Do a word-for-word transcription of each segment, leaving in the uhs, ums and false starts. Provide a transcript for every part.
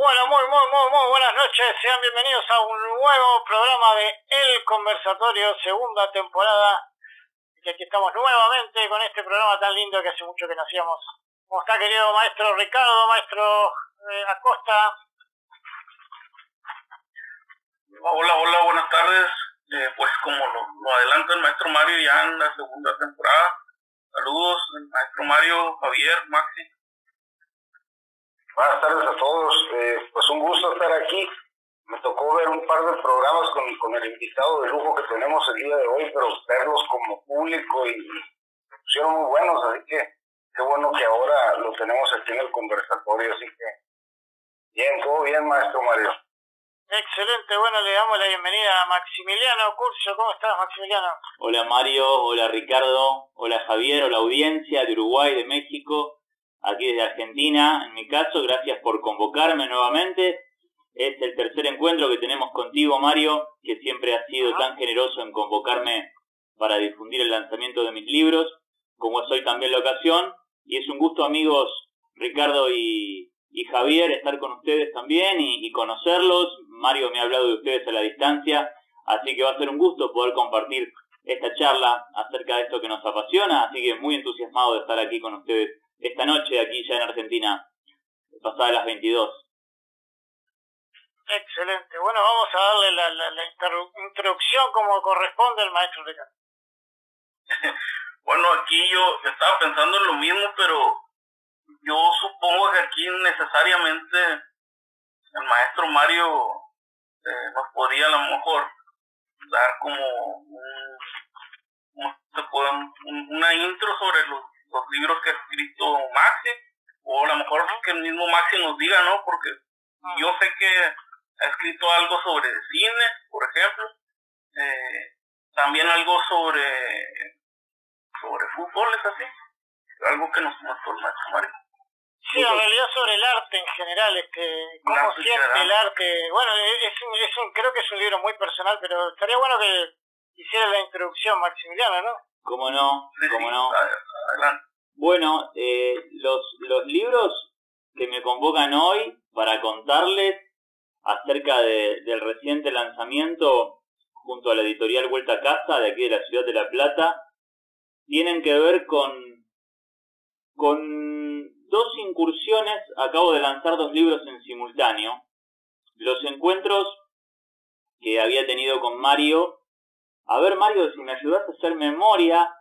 Bueno, muy, muy, muy, muy buenas noches. Sean bienvenidos a un nuevo programa de El Conversatorio, segunda temporada. Y aquí estamos nuevamente con este programa tan lindo que hace mucho que no hacíamos. ¿Cómo está, querido maestro Ricardo, maestro eh, Acosta? Hola, hola, buenas tardes. Eh, pues como lo, lo adelanta el maestro Mario ya en la segunda temporada. Saludos, el maestro Mario, Javier, Maxi. Buenas tardes a todos, eh, pues un gusto estar aquí. Me tocó ver un par de programas con, con el invitado de lujo que tenemos el día de hoy, pero verlos como público y me pusieron muy buenos, así que qué bueno que ahora lo tenemos aquí en el conversatorio, así que bien, todo bien, maestro Mario. Excelente, bueno, le damos la bienvenida a Maximiliano Curcio. ¿Cómo estás, Maximiliano? Hola Mario, hola Ricardo, hola Javier, hola audiencia de Uruguay, de México, aquí desde Argentina. En mi caso, gracias por convocarme nuevamente. Es el tercer encuentro que tenemos contigo, Mario, que siempre has sido tan generoso en convocarme para difundir el lanzamiento de mis libros, como es hoy también la ocasión. Y es un gusto, amigos Ricardo y, y Javier, estar con ustedes también y, y conocerlos. Mario me ha hablado de ustedes a la distancia, así que va a ser un gusto poder compartir esta charla acerca de esto que nos apasiona. Así que muy entusiasmado de estar aquí con ustedes esta noche, aquí ya en Argentina, pasadas las veintidós. Excelente. Bueno, vamos a darle la, la, la introducción como corresponde al maestro Ricardo. Bueno, aquí yo estaba pensando en lo mismo, pero yo supongo que aquí necesariamente el maestro Mario eh, nos podía a lo mejor dar como un, un, un, una intro sobre los, los libros que ha escrito Maxi, o a lo mejor que el mismo Maxi nos diga, ¿no? Porque yo sé que ha escrito algo sobre cine, por ejemplo, eh, también algo sobre sobre fútbol, ¿es así? Algo que nos mostró el maestro Mario. Sí, en realidad sobre el arte en general, este, cómo siente el arte. Bueno, es un, es un, creo que es un libro muy personal, pero estaría bueno que hiciera la introducción, Maximiliano, ¿no? ¿Cómo no? Sí, ¿Cómo sí, no? Adelante. Bueno, eh, los, los libros que me convocan hoy para contarles acerca de, del reciente lanzamiento junto a la editorial Vuelta a Casa de aquí de la ciudad de La Plata tienen que ver con, con dos incursiones. Acabo de lanzar dos libros en simultáneo. Los encuentros que había tenido con Mario. A ver, Mario, si me ayudas a hacer memoria.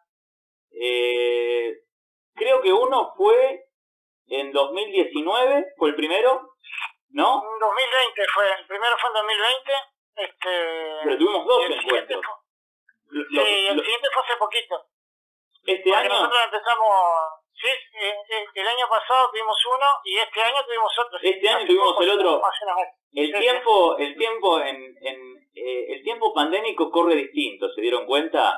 Eh, creo que uno fue en dos mil diecinueve, fue el primero, ¿no? En dos mil veinte fue, el primero fue en dos mil veinte. Este, Pero tuvimos dos el encuentros. Fue, los, sí, el los, siguiente fue hace poquito. Este Porque año... nosotros empezamos, sí, el año pasado tuvimos uno y este año tuvimos otro. Este año tuvimos el otro. El sí, tiempo, sí. el tiempo en, en eh, el tiempo pandémico corre distinto, ¿se dieron cuenta?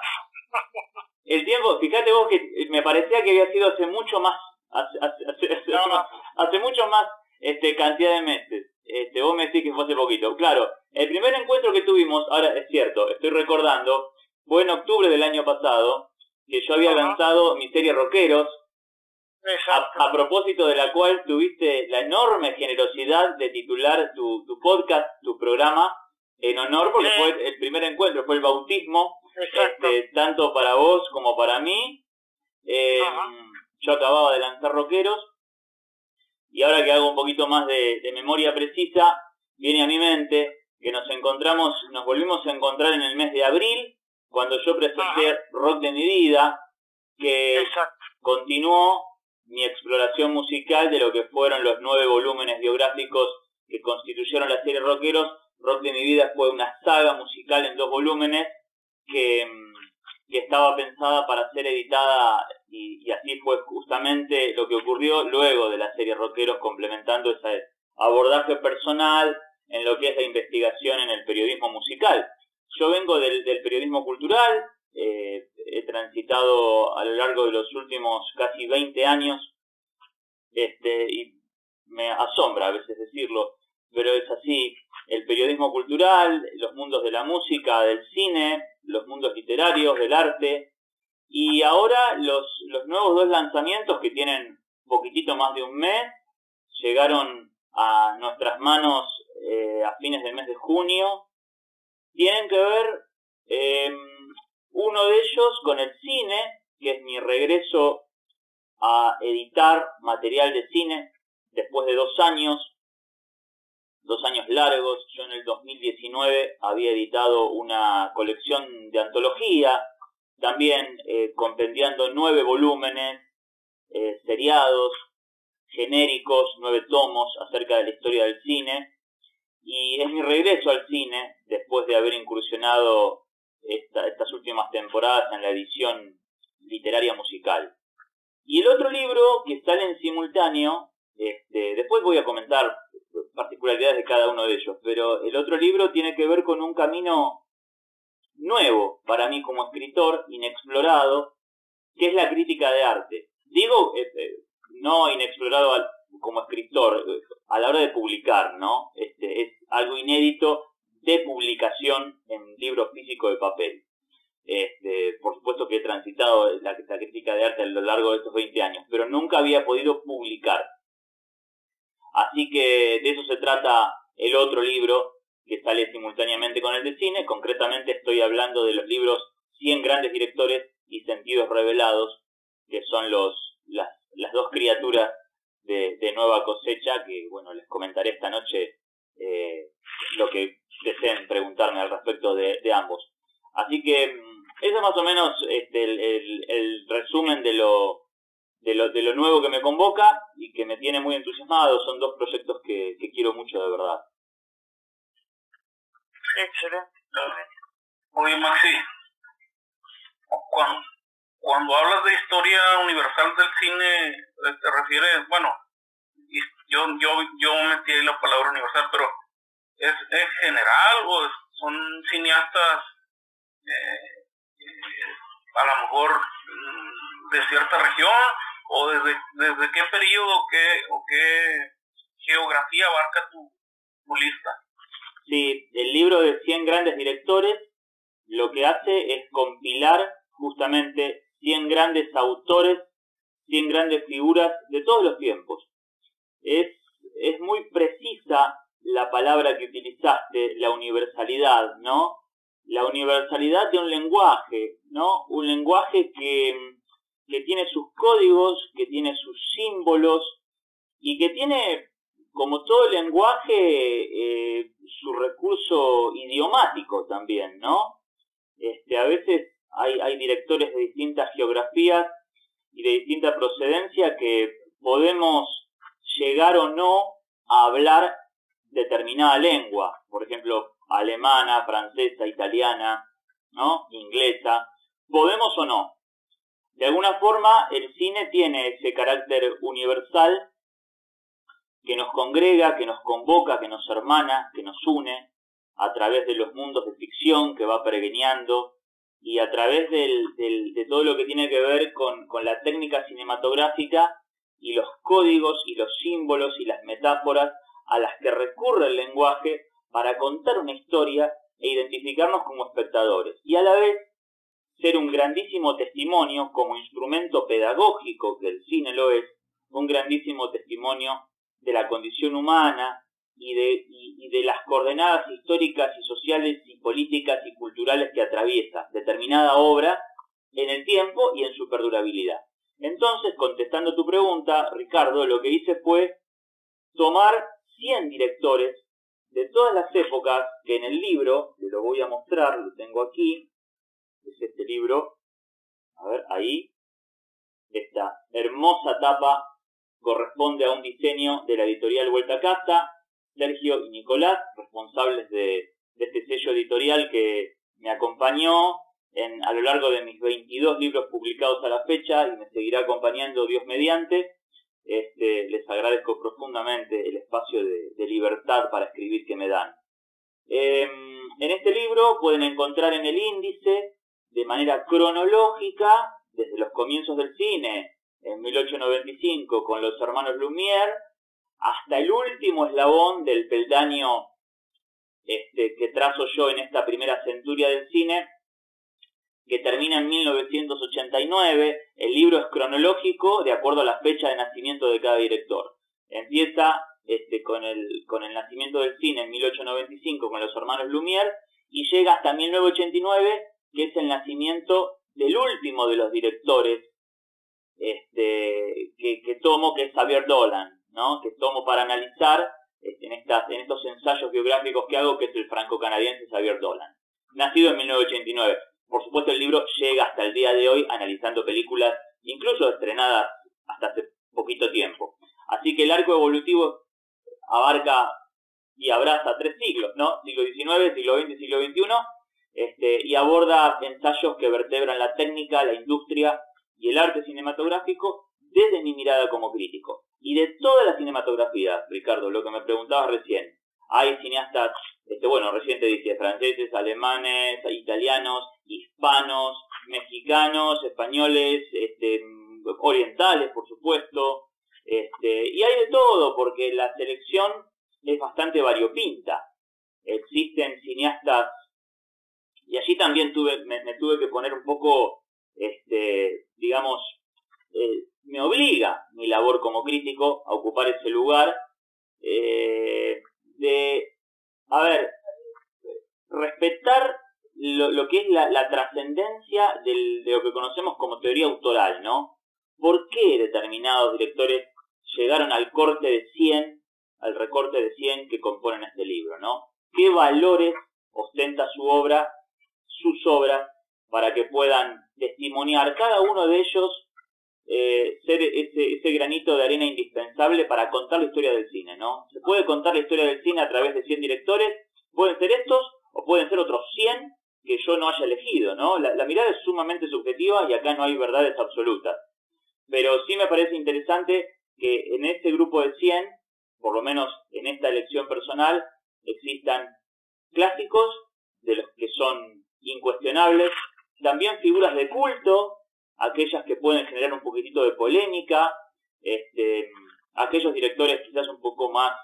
El tiempo, fíjate vos que me parecía que había sido hace mucho más, hace, hace, hace, no, no. hace mucho más este, cantidad de meses. Este, vos me decís que fue hace poquito. Claro, el primer encuentro que tuvimos, ahora es cierto, estoy recordando, fue en octubre del año pasado, que yo había uh-huh. lanzado mi serie Rockeros, a, a propósito de la cual tuviste la enorme generosidad de titular tu, tu podcast, tu programa, en honor, porque sí. fue el primer encuentro, fue el bautismo, este, tanto para vos como para mí. Eh, uh-huh. Yo acababa de lanzar Rockeros, y ahora que hago un poquito más de, de memoria precisa, viene a mi mente que nos encontramos, nos volvimos a encontrar en el mes de abril, cuando yo presenté uh-huh. Rock de mi vida, que Exacto. continuó mi exploración musical de lo que fueron los nueve volúmenes biográficos que constituyeron la serie Rockeros. Rock de mi vida fue una saga musical en dos volúmenes que, que estaba pensada para ser editada, y, y así fue justamente lo que ocurrió luego de la serie Rockeros, complementando ese abordaje personal en lo que es la investigación en el periodismo musical. Yo vengo del, del periodismo cultural, eh, he transitado a lo largo de los últimos casi veinte años, este, y me asombra a veces decirlo, pero es así, el periodismo cultural, los mundos de la música, del cine, los mundos literarios, del arte, y ahora los, los nuevos dos lanzamientos que tienen un poquitito más de un mes, llegaron a nuestras manos eh, a fines del mes de junio tienen que ver, eh, uno de ellos con el cine, que es mi regreso a editar material de cine después de dos años, dos años largos. Yo en el dos mil diecinueve había editado una colección de antología, también eh, compendiando nueve volúmenes eh, seriados, genéricos, nueve tomos acerca de la historia del cine. Y es mi regreso al cine después de haber incursionado esta, estas últimas temporadas en la edición literaria musical. Y el otro libro que sale en simultáneo, este, después voy a comentar particularidades de cada uno de ellos, pero el otro libro tiene que ver con un camino nuevo para mí como escritor, inexplorado, que es la crítica de arte. Digo, eh, eh, no inexplorado al, como escritor, eh, a la hora de publicar, ¿no? Este, es algo inédito de publicación en libro físico de papel. Este, por supuesto que he transitado la, la crítica de arte a lo largo de estos veinte años, pero nunca había podido publicar. Así que de eso se trata el otro libro que sale simultáneamente con el de cine. Concretamente estoy hablando de los libros cien grandes directores y Sentidos revelados, que son los, las, las dos criaturas de, de Nueva Cosecha, que bueno, les comentaré esta noche eh, lo que deseen preguntarme al respecto de, de ambos. Así que eso es más o menos este, el, el, el resumen de lo, de, lo, de lo nuevo que me convoca y que me tiene muy entusiasmado. Son dos proyectos que, que quiero mucho de verdad. Excelente. Oye, Maxi, cuando, cuando hablas de historia universal del cine, te refieres, bueno, yo yo yo metí ahí la palabra universal, pero ¿es, es general o son cineastas eh, eh, a lo mejor de cierta región, o desde desde qué periodo qué, o qué geografía abarca tu, tu lista? Sí, el libro de cien grandes directores lo que hace es compilar justamente cien grandes autores, cien grandes figuras de todos los tiempos. Es, es muy precisa la palabra que utilizaste, la universalidad, ¿no? La universalidad de un lenguaje, ¿no? Un lenguaje que, que tiene sus códigos, que tiene sus símbolos y que tiene, como todo lenguaje, eh, su recurso idiomático también, ¿no? Este, a veces hay, hay directores de distintas geografías y de distinta procedencia que podemos llegar o no a hablar determinada lengua, por ejemplo, alemana, francesa, italiana, ¿no? Inglesa, podemos o no. De alguna forma, el cine tiene ese carácter universal que nos congrega, que nos convoca, que nos hermana, que nos une a través de los mundos de ficción que va peregrinando y a través del, del, de todo lo que tiene que ver con, con la técnica cinematográfica y los códigos y los símbolos y las metáforas a las que recurre el lenguaje para contar una historia e identificarnos como espectadores. Y a la vez ser un grandísimo testimonio como instrumento pedagógico, que el cine lo es, un grandísimo testimonio de la condición humana y de, y, y de las coordenadas históricas y sociales y políticas y culturales que atraviesa determinada obra en el tiempo y en su perdurabilidad. Entonces, contestando tu pregunta, Ricardo, lo que hice fue tomar cien directores de todas las épocas que en el libro, que lo voy a mostrar, lo tengo aquí, es este libro, a ver, ahí, esta hermosa tapa corresponde a un diseño de la editorial Vuelta a Casa, Sergio y Nicolás, responsables de, de este sello editorial que me acompañó en, a lo largo de mis veintidós libros publicados a la fecha y me seguirá acompañando Dios mediante. Este, les agradezco profundamente el espacio de, de libertad para escribir que me dan. Eh, en este libro pueden encontrar en el índice, de manera cronológica, desde los comienzos del cine, en mil ochocientos noventa y cinco con los hermanos Lumière, hasta el último eslabón del peldaño este, que trazo yo en esta primera centuria del cine, que termina en mil novecientos ochenta y nueve. El libro es cronológico de acuerdo a la fecha de nacimiento de cada director. Empieza este, con, con el nacimiento del cine en mil ochocientos noventa y cinco con los hermanos Lumière, y llega hasta mil novecientos ochenta y nueve, que es el nacimiento del último de los directores este, que, que tomo, que es Xavier Dolan, ¿no? Que tomo para analizar este, en, estas, en estos ensayos biográficos que hago, que es el franco-canadiense Xavier Dolan, nacido en mil novecientos ochenta y nueve. Por supuesto, el libro llega hasta el día de hoy analizando películas, incluso estrenadas hasta hace poquito tiempo. Así que el arco evolutivo abarca y abraza tres siglos, ¿no? Siglo diecinueve, siglo veinte y siglo veintiuno, este, y aborda ensayos que vertebran la técnica, la industria y el arte cinematográfico desde mi mirada como crítico. Y de toda la cinematografía, Ricardo, lo que me preguntabas recién, hay cineastas, este, bueno, recién te dije, franceses, alemanes, italianos, hispanos, mexicanos, españoles, este, orientales, por supuesto, este, y hay de todo, porque la selección es bastante variopinta. Existen cineastas, y allí también tuve, me, me tuve que poner un poco, este, digamos, eh, me obliga mi labor como crítico a ocupar ese lugar, eh, de, a ver, respetar lo, lo que es la, la trascendencia de lo que conocemos como teoría autoral, ¿no? ¿Por qué determinados directores llegaron al corte de cien, al recorte de cien que componen este libro, ¿no? ¿Qué valores ostenta su obra, sus obras, para que puedan testimoniar cada uno de ellos, eh, ser ese, ese granito de arena indispensable para contar la historia del cine, ¿no? Se puede contar la historia del cine a través de cien directores, pueden ser estos o pueden ser otros cien que yo no haya elegido, ¿no? La, la mirada es sumamente subjetiva y acá no hay verdades absolutas. Pero sí me parece interesante que en este grupo de cien, por lo menos en esta elección personal, existan clásicos de los que son incuestionables, también figuras de culto, aquellas que pueden generar un poquitito de polémica, este, aquellos directores quizás un poco más,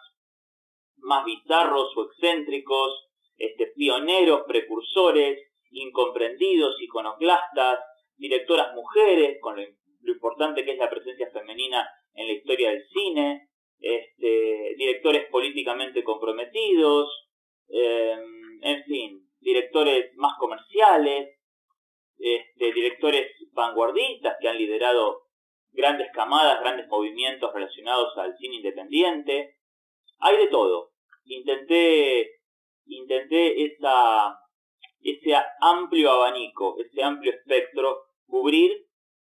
más bizarros o excéntricos, este, pioneros, precursores, incomprendidos, iconoclastas, directoras mujeres, con lo, lo importante que es la presencia femenina en la historia del cine, este, directores políticamente comprometidos, eh, en fin, directores más comerciales, este, directores vanguardistas que han liderado grandes camadas, grandes movimientos relacionados al cine independiente. Hay de todo. Intenté, intenté esa, ese amplio abanico, ese amplio espectro, cubrir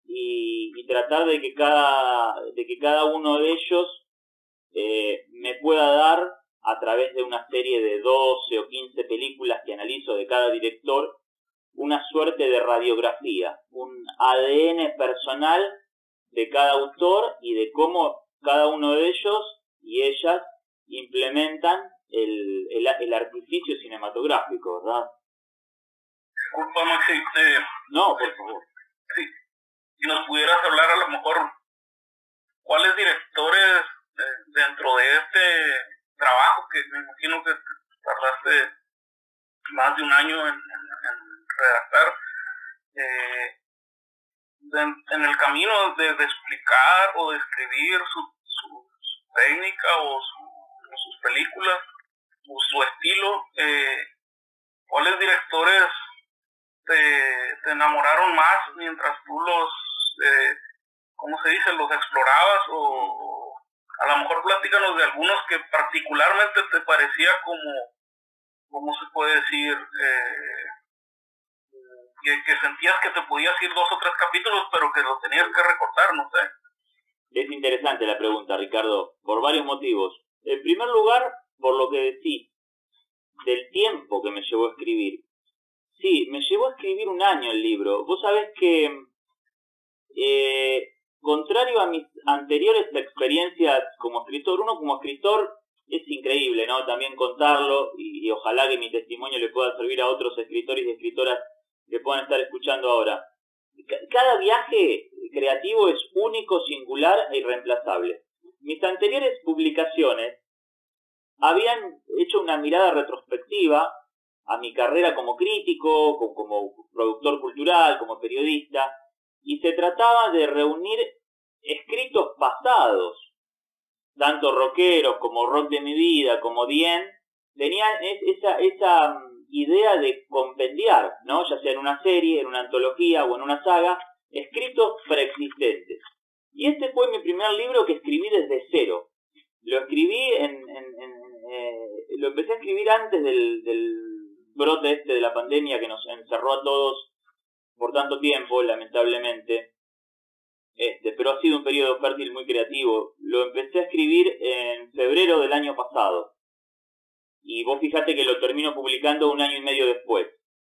y, y tratar de que cada, de que cada uno de ellos eh, me pueda dar, a través de una serie de doce o quince películas que analizo de cada director, una suerte de radiografía, un A D N personal de cada autor y de cómo cada uno de ellos y ellas implementan el, el, el artificio cinematográfico, ¿verdad? Disculpa, Maxi. Eh, no, por favor. Sí, si nos pudieras hablar a lo mejor cuáles directores eh, dentro de este trabajo, que me imagino que tardaste más de un año en, en, en redactar, eh, de, en el camino de, de explicar o de escribir su, su, su técnica o, su, o sus películas o su estilo, eh, ¿cuáles directores te, te enamoraron más mientras tú los, eh, ¿cómo se dice?, los explorabas? O a lo mejor platícanos de algunos que particularmente te parecía como, ¿cómo se puede decir?, eh, que, que sentías que te podías ir dos o tres capítulos, pero que los tenías que recortar, no sé. Es interesante la pregunta, Ricardo, por varios motivos. En primer lugar, por lo que decís, del tiempo que me llevó a escribir. Sí, me llevó a escribir un año el libro. Vos sabés que, eh, contrario a mis anteriores experiencias como escritor, uno como escritor es increíble, ¿no? También contarlo, y, y ojalá que mi testimonio le pueda servir a otros escritores y escritoras que puedan estar escuchando ahora. Cada viaje creativo es único, singular e irreemplazable. Mis anteriores publicaciones habían hecho una mirada retrospectiva a mi carrera como crítico, como productor cultural, como periodista, y se trataba de reunir escritos pasados, tanto rockeros como Rock de mi vida, como Dien, tenían esa, esa idea de compendiar, ¿no? Ya sea en una serie, en una antología o en una saga, escritos preexistentes. Y este fue mi primer libro que escribí desde cero. Lo escribí en... en, en eh, lo empecé a escribir antes del, del brote este de la pandemia que nos encerró a todos por tanto tiempo, lamentablemente. Este, pero ha sido un periodo fértil muy creativo. Lo empecé a escribir en febrero del año pasado. Y vos fijate que lo termino publicando un año y medio después.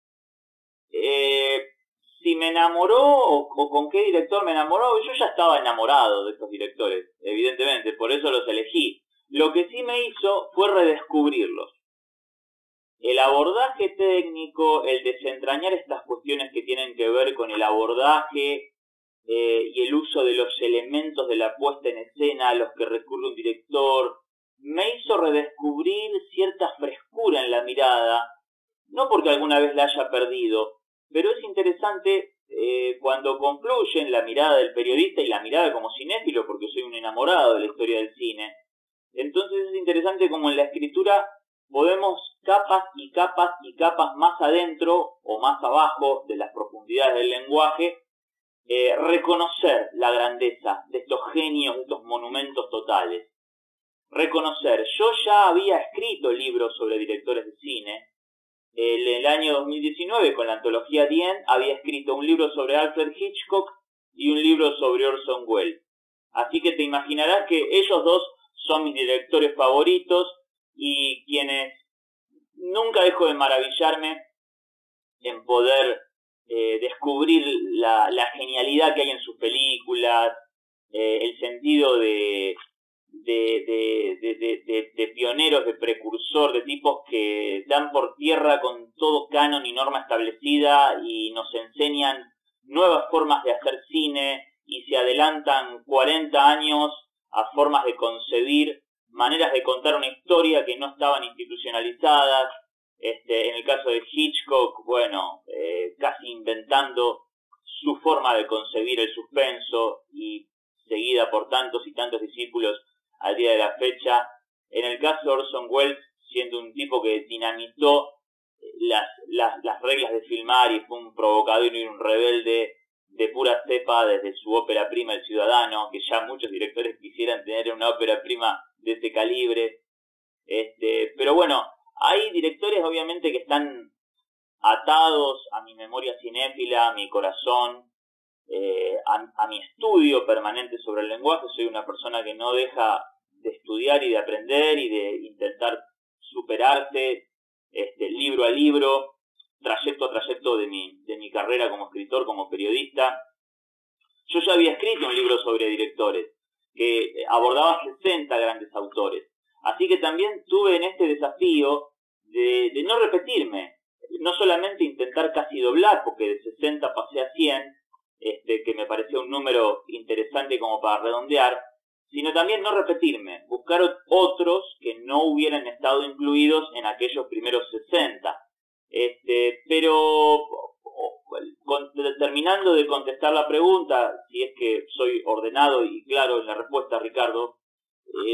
Eh, si me enamoró o, o con qué director me enamoró, yo ya estaba enamorado de estos directores, evidentemente, por eso los elegí. Lo que sí me hizo fue redescubrirlos. El abordaje técnico, el desentrañar estas cuestiones que tienen que ver con el abordaje eh, y el uso de los elementos de la puesta en escena a los que recurre un director, me hizo redescubrir cierta frescura en la mirada, no porque alguna vez la haya perdido, pero es interesante eh, cuando confluyen la mirada del periodista y la mirada como cinéfilo, porque soy un enamorado de la historia del cine. Entonces es interesante como en la escritura podemos capas y capas y capas más adentro o más abajo de las profundidades del lenguaje eh, reconocer la grandeza de estos genios, de estos monumentos totales. Reconocer, yo ya había escrito libros sobre directores de cine. En el año dos mil diecinueve, con la antología Dien, había escrito un libro sobre Alfred Hitchcock y un libro sobre Orson Welles. Así que te imaginarás que ellos dos son mis directores favoritos y quienes nunca dejo de maravillarme en poder eh, descubrir la, la genialidad que hay en sus películas, eh, el sentido de, de, de, de, de, de, de pioneros, de precursor, de tipos que dan por tierra con todo canon y norma establecida y nos enseñan nuevas formas de hacer cine y se adelantan cuarenta años a formas de concebir, maneras de contar una historia que no estaban institucionalizadas. Este, en el caso de Hitchcock, bueno, eh, casi inventando su forma de concebir el suspenso y seguida por tantos y tantos discípulos al día de la fecha. En el caso de Orson Welles, siendo un tipo que dinamitó las, las, las reglas de filmar y fue un provocador y un rebelde de pura cepa desde su ópera prima El Ciudadano, que ya muchos directores quisieran tener una ópera prima de ese calibre. Este, pero bueno, hay directores obviamente que están atados a mi memoria cinéfila, a mi corazón, eh, a, a mi estudio permanente sobre el lenguaje. Soy una persona que no deja de estudiar y de aprender y de intentar superarse este, libro a libro, trayecto a trayecto de mi, de mi carrera como escritor, como periodista. Yo ya había escrito un libro sobre directores que abordaba sesenta grandes autores. Así que también tuve en este desafío de, de no repetirme, no solamente intentar casi doblar, porque de sesenta pasé a cien, este, que me pareció un número interesante como para redondear, sino también no repetirme, buscar otros que no hubieran estado incluidos en aquellos primeros sesenta. Este, pero con, terminando de contestar la pregunta, si es que soy ordenado y claro en la respuesta, Ricardo, eh,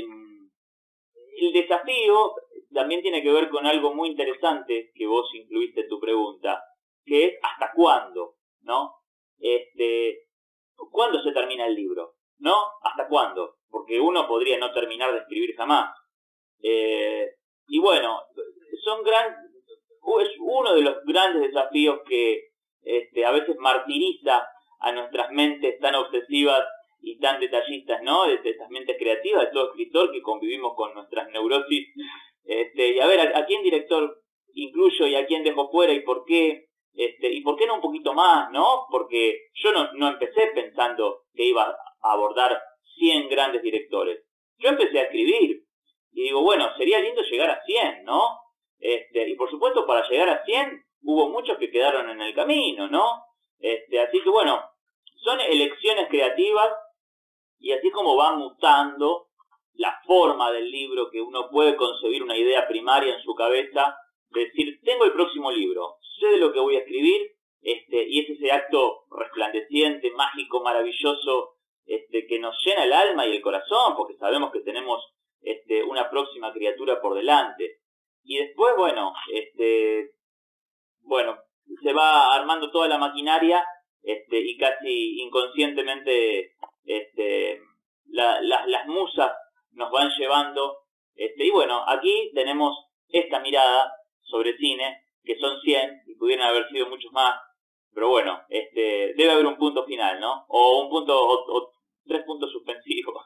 el desafío también tiene que ver con algo muy interesante que vos incluiste en tu pregunta, que es ¿hasta cuándo? ¿No? Este, ¿cuándo se termina el libro? ¿No? ¿Hasta cuándo? Porque uno podría no terminar de escribir jamás. Eh, y bueno, son gran, es uno de los grandes desafíos que este, a veces martiriza a nuestras mentes tan obsesivas y tan detallistas, ¿no? De estas mentes creativas de todo escritor que convivimos con nuestras neurosis. Este, y a ver, ¿a, a quién director incluyo y a quién dejo fuera y por qué? Este, y por qué no un poquito más, ¿no? Porque yo no, no empecé pensando que iba a abordar cien grandes directores. Yo empecé a escribir y digo, bueno, sería lindo llegar a cien, ¿no? Este, y por supuesto, para llegar a cien hubo muchos que quedaron en el camino, ¿no? Este, así que bueno, son elecciones creativas y así como va mutando la forma del libro, que uno puede concebir una idea primaria en su cabeza, decir, tengo el próximo libro, sé de lo que voy a escribir, este, y es ese acto resplandeciente, mágico, maravilloso este, que nos llena el alma y el corazón, porque sabemos que tenemos este, una próxima criatura por delante. Y después, bueno, este, bueno, se va armando toda la maquinaria este, y casi inconscientemente este, la, la, las musas nos van llevando. Este, y bueno, aquí tenemos esta mirada sobre cine, que son cien, y pudieran haber sido muchos más, pero bueno, este, debe haber un punto final, ¿no? O un punto, o, o tres puntos suspensivos.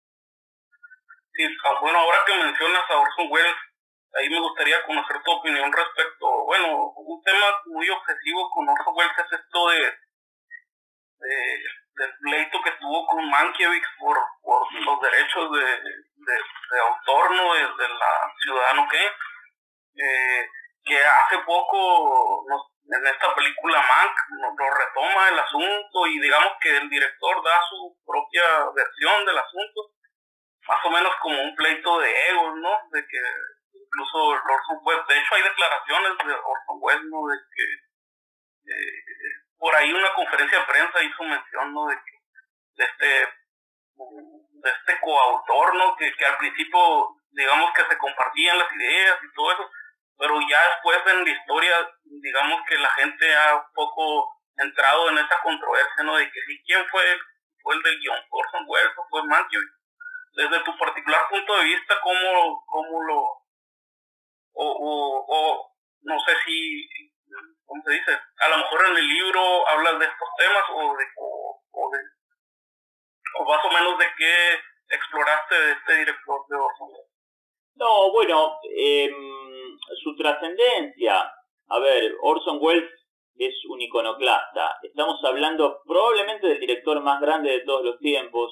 Sí, bueno, ahora que mencionas a Orson Welles, ahí me gustaría conocer tu opinión respecto, bueno, un tema muy objetivo con Orson Welles es esto de, de del pleito que tuvo con Mankiewicz por, por los derechos de, de, de autor, ¿no? De, de la Ciudadano Kane, eh, que hace poco nos, en esta película Mank nos, lo retoma el asunto y digamos que el director da su propia versión del asunto, más o menos como un pleito de egos, ¿no? De que incluso Orson Welles, de hecho hay declaraciones de Orson Welles, ¿no? De que eh, por ahí una conferencia de prensa hizo mención, ¿no? De que de este de este coautor, ¿no? Que, que al principio digamos que se compartían las ideas y todo eso, pero ya después en la historia digamos que la gente ha un poco entrado en esa controversia, ¿no? De que si quién fue fue el del guión, Orson Welles o fue Mankiewicz. Desde tu particular punto de vista, ¿cómo, cómo lo o, o, o no sé si, ¿cómo se dice? A lo mejor en el libro hablas de estos temas o de o, o de o más o menos de qué exploraste de este director de Orson Welles. No, bueno, eh, su trascendencia. A ver, Orson Welles es un iconoclasta. Estamos hablando probablemente del director más grande de todos los tiempos.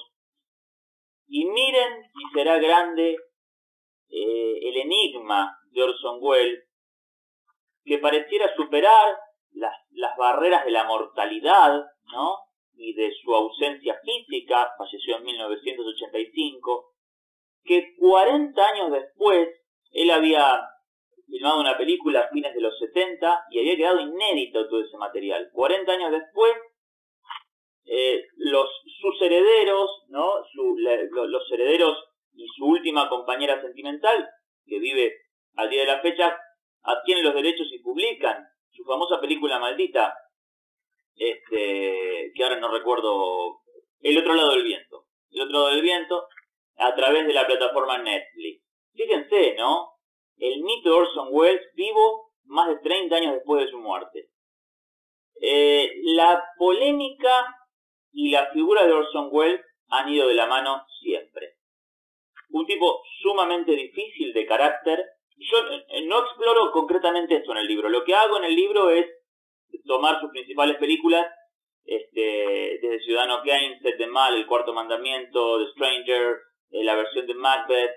Y miren si será grande eh, el enigma de Orson Welles, que pareciera superar las, las barreras de la mortalidad, ¿no? Y de su ausencia física, falleció en mil novecientos ochenta y cinco, que cuarenta años después él había filmado una película a fines de los setenta y había quedado inédito todo ese material. cuarenta años después, eh, los, sus herederos, ¿no? Su, la, los herederos y su última compañera sentimental, que vive al día de la fecha, adquieren los derechos y publican su famosa película Maldita, este, que ahora no recuerdo, El otro lado del viento, El otro lado del viento, a través de la plataforma Netflix. Fíjense, ¿no? El mito de Orson Welles vivo más de treinta años después de su muerte. Eh, la polémica y la figura de Orson Welles han ido de la mano siempre. Un tipo sumamente difícil de carácter. Yo no exploro concretamente esto en el libro. Lo que hago en el libro es tomar sus principales películas, este, desde Ciudadano Kane, Sed de Mal, El Cuarto Mandamiento, The Stranger, eh, la versión de Macbeth,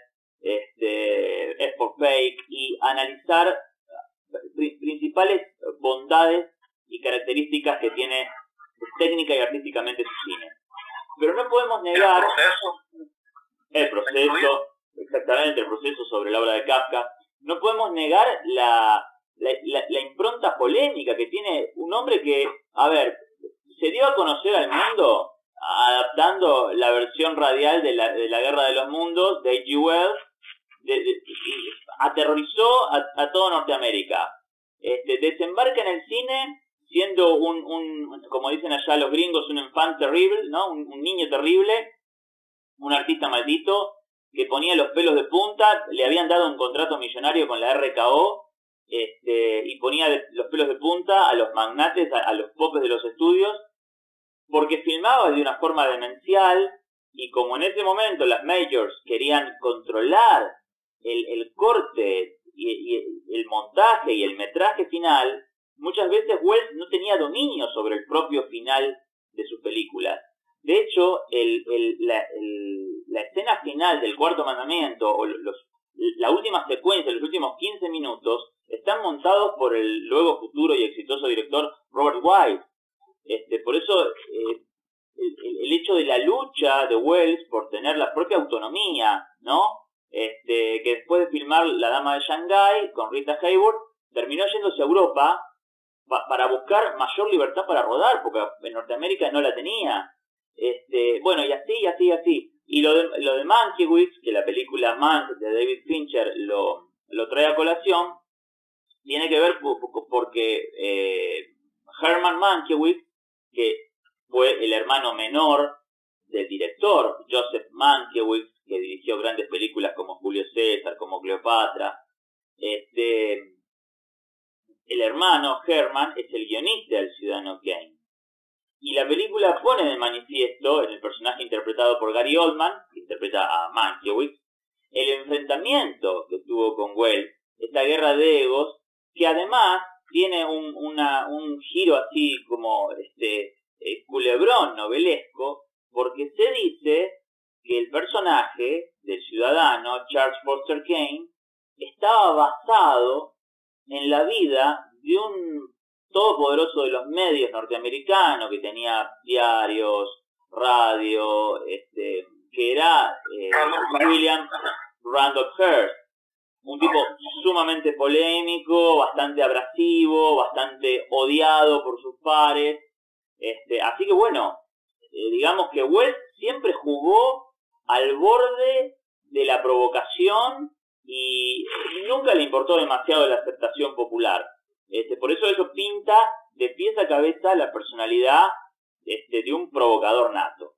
este, F for Fake, y analizar pr principales bondades y características que tiene técnica y artísticamente su cine. Pero no podemos negar... El proceso. El proceso, exactamente, el proceso sobre la obra de Kafka. No podemos negar la, la, la, la impronta polémica que tiene un hombre que, a ver, se dio a conocer al mundo adaptando la versión radial de la, de la Guerra de los Mundos de H G Wells, de, de, de, aterrorizó a, a toda Norteamérica. Este, desembarca en el cine siendo un, un, como dicen allá los gringos, un enfant terrible, ¿no? Un, un niño terrible, un artista maldito, que ponía los pelos de punta, le habían dado un contrato millonario con la R K O, este, y ponía de, los pelos de punta a los magnates, a, a los popes de los estudios, porque filmaba de una forma demencial, y como en ese momento las majors querían controlar el, el corte, y, y el montaje y el metraje final, muchas veces Welles no tenía dominio sobre el propio final de sus películas. De hecho, el, el, la, el, la escena final del Cuarto Mandamiento, o los, la última secuencia, los últimos quince minutos, están montados por el luego futuro y exitoso director Robert Wise. Este, por eso, eh, el, el hecho de la lucha de Welles por tener la propia autonomía, ¿no? Este, que después de filmar La Dama de Shanghái con Rita Hayworth, terminó yéndose a Europa pa para buscar mayor libertad para rodar, porque en Norteamérica no la tenía. Este, bueno, y así, y así, y así. Y lo de, lo de Mankiewicz, que la película Mank de David Fincher lo, lo trae a colación, tiene que ver porque eh, Herman Mankiewicz, que fue el hermano menor del director Joseph Mankiewicz, que dirigió grandes películas como Julio César, como Cleopatra, este, el hermano Herman es el guionista del Ciudadano Kane. Y la película pone de manifiesto, en el personaje interpretado por Gary Oldman, que interpreta a Mankiewicz, el enfrentamiento que tuvo con Wells, esta guerra de egos, que además tiene un, una, un giro así como este eh, culebrón novelesco, porque se dice que el personaje del ciudadano, Charles Foster Kane, estaba basado en la vida de un todopoderoso de los medios norteamericanos, que tenía diarios, radio, este, que era eh, William Randolph Hearst, un tipo sumamente polémico, bastante abrasivo, bastante odiado por sus pares, este, así que bueno, eh, digamos que Wells siempre jugó al borde de la provocación y nunca le importó demasiado la aceptación popular. Este, por eso eso pinta de pies a cabeza la personalidad este, de un provocador nato.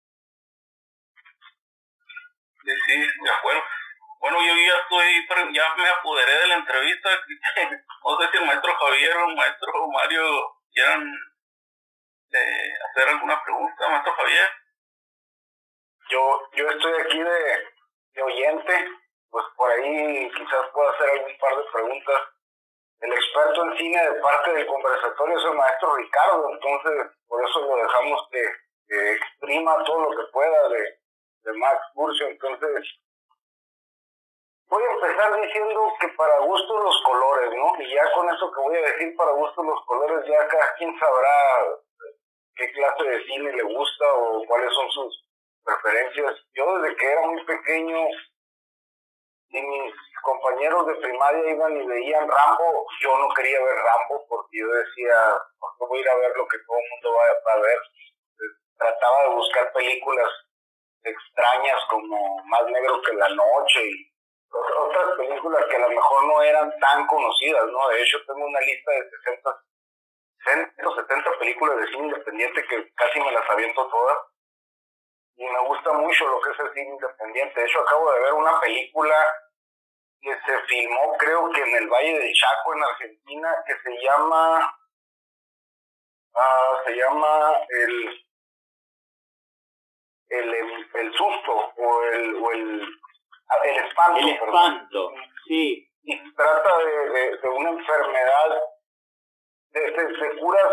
Sí, sí, de acuerdo. Bueno, yo ya estoy, ya me apoderé de la entrevista. No sé si el maestro Javier o el maestro Mario quieran eh, hacer alguna pregunta, maestro Javier. Yo, yo estoy aquí de, de oyente, pues por ahí quizás pueda hacer algún par de preguntas. El experto en cine de parte del conversatorio es el maestro Ricardo, entonces por eso lo dejamos que, que exprima todo lo que pueda de, de Max Curcio. Entonces voy a empezar diciendo que para gusto los colores, ¿no? Y ya con eso que voy a decir, para gusto los colores, ya cada quien sabrá qué clase de cine le gusta o cuáles son sus preferencias. Yo desde que era muy pequeño y mis compañeros de primaria iban y veían Rambo, yo no quería ver Rambo porque yo decía, ¿por qué voy a ir a ver lo que todo el mundo va, va a ver? Trataba de buscar películas extrañas como Más negro que la noche y otras películas que a lo mejor no eran tan conocidas, ¿no? De hecho tengo una lista de sesenta, ciento setenta películas de cine independiente que casi me las aviento todas. Y me gusta mucho lo que es el cine independiente. De hecho, acabo de ver una película que se filmó, creo que en el Valle del Chaco, en Argentina, que se llama, uh, se llama el, el, el, el susto, o el, o el, el espanto. El espanto, perdón. Sí. Y trata de, de, de una enfermedad, de, de, de curas.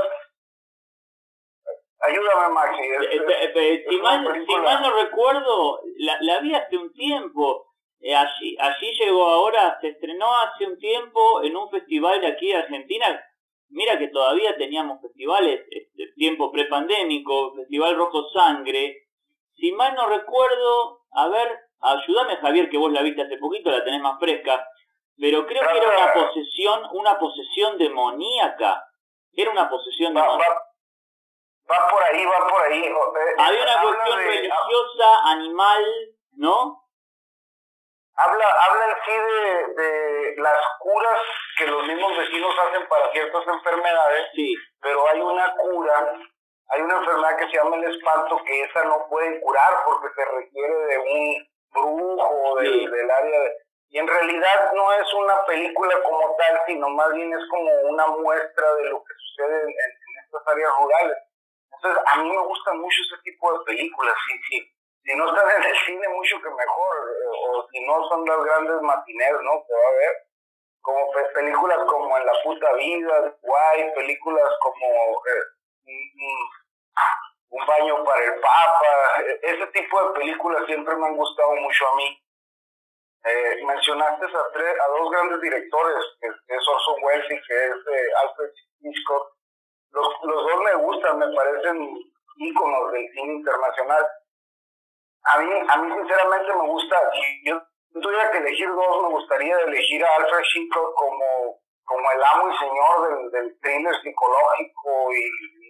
Ayúdame, Maxi. Es, eh, eh, eh, si, mal, si mal no recuerdo, la, la vi hace un tiempo. Eh, allí, allí llegó ahora, se estrenó hace un tiempo en un festival de aquí de Argentina. Mira que todavía teníamos festivales, este, tiempo prepandémico, Festival Rojo Sangre. Si mal no recuerdo, a ver, ayúdame Javier, que vos la viste hace poquito, la tenés más fresca. Pero creo que era una posesión, una posesión demoníaca. Era una posesión demoníaca. Va por ahí, va por ahí. Había una cuestión de, religiosa, animal, ¿no? Habla, habla en sí de, de las curas que los mismos vecinos hacen para ciertas enfermedades, sí. Pero hay una cura, hay una enfermedad que se llama el espanto, que esa no puede curar porque se requiere de un brujo del, sí. del área de... Y en realidad no es una película como tal, sino más bien es como una muestra de lo que sucede en, en estas áreas rurales. Entonces, a mí me gustan mucho ese tipo de películas. Sí, sí. Si no están en el cine, mucho que mejor. Eh, o si no, son las grandes matineras, ¿no? Que va a haber. Como pues, películas como En la puta vida, guay, películas como eh, un, un baño para el Papa. Ese tipo de películas siempre me han gustado mucho a mí. Eh, mencionaste a, tres, a dos grandes directores, que, que es Orson Welles y que es eh, Alfred Hitchcock. Los, los dos me gustan, me parecen íconos del cine internacional. A mí, a mí sinceramente me gusta, si yo tuviera que elegir dos, me gustaría elegir a Alfred Hitchcock como, como el amo y señor del, del thriller psicológico y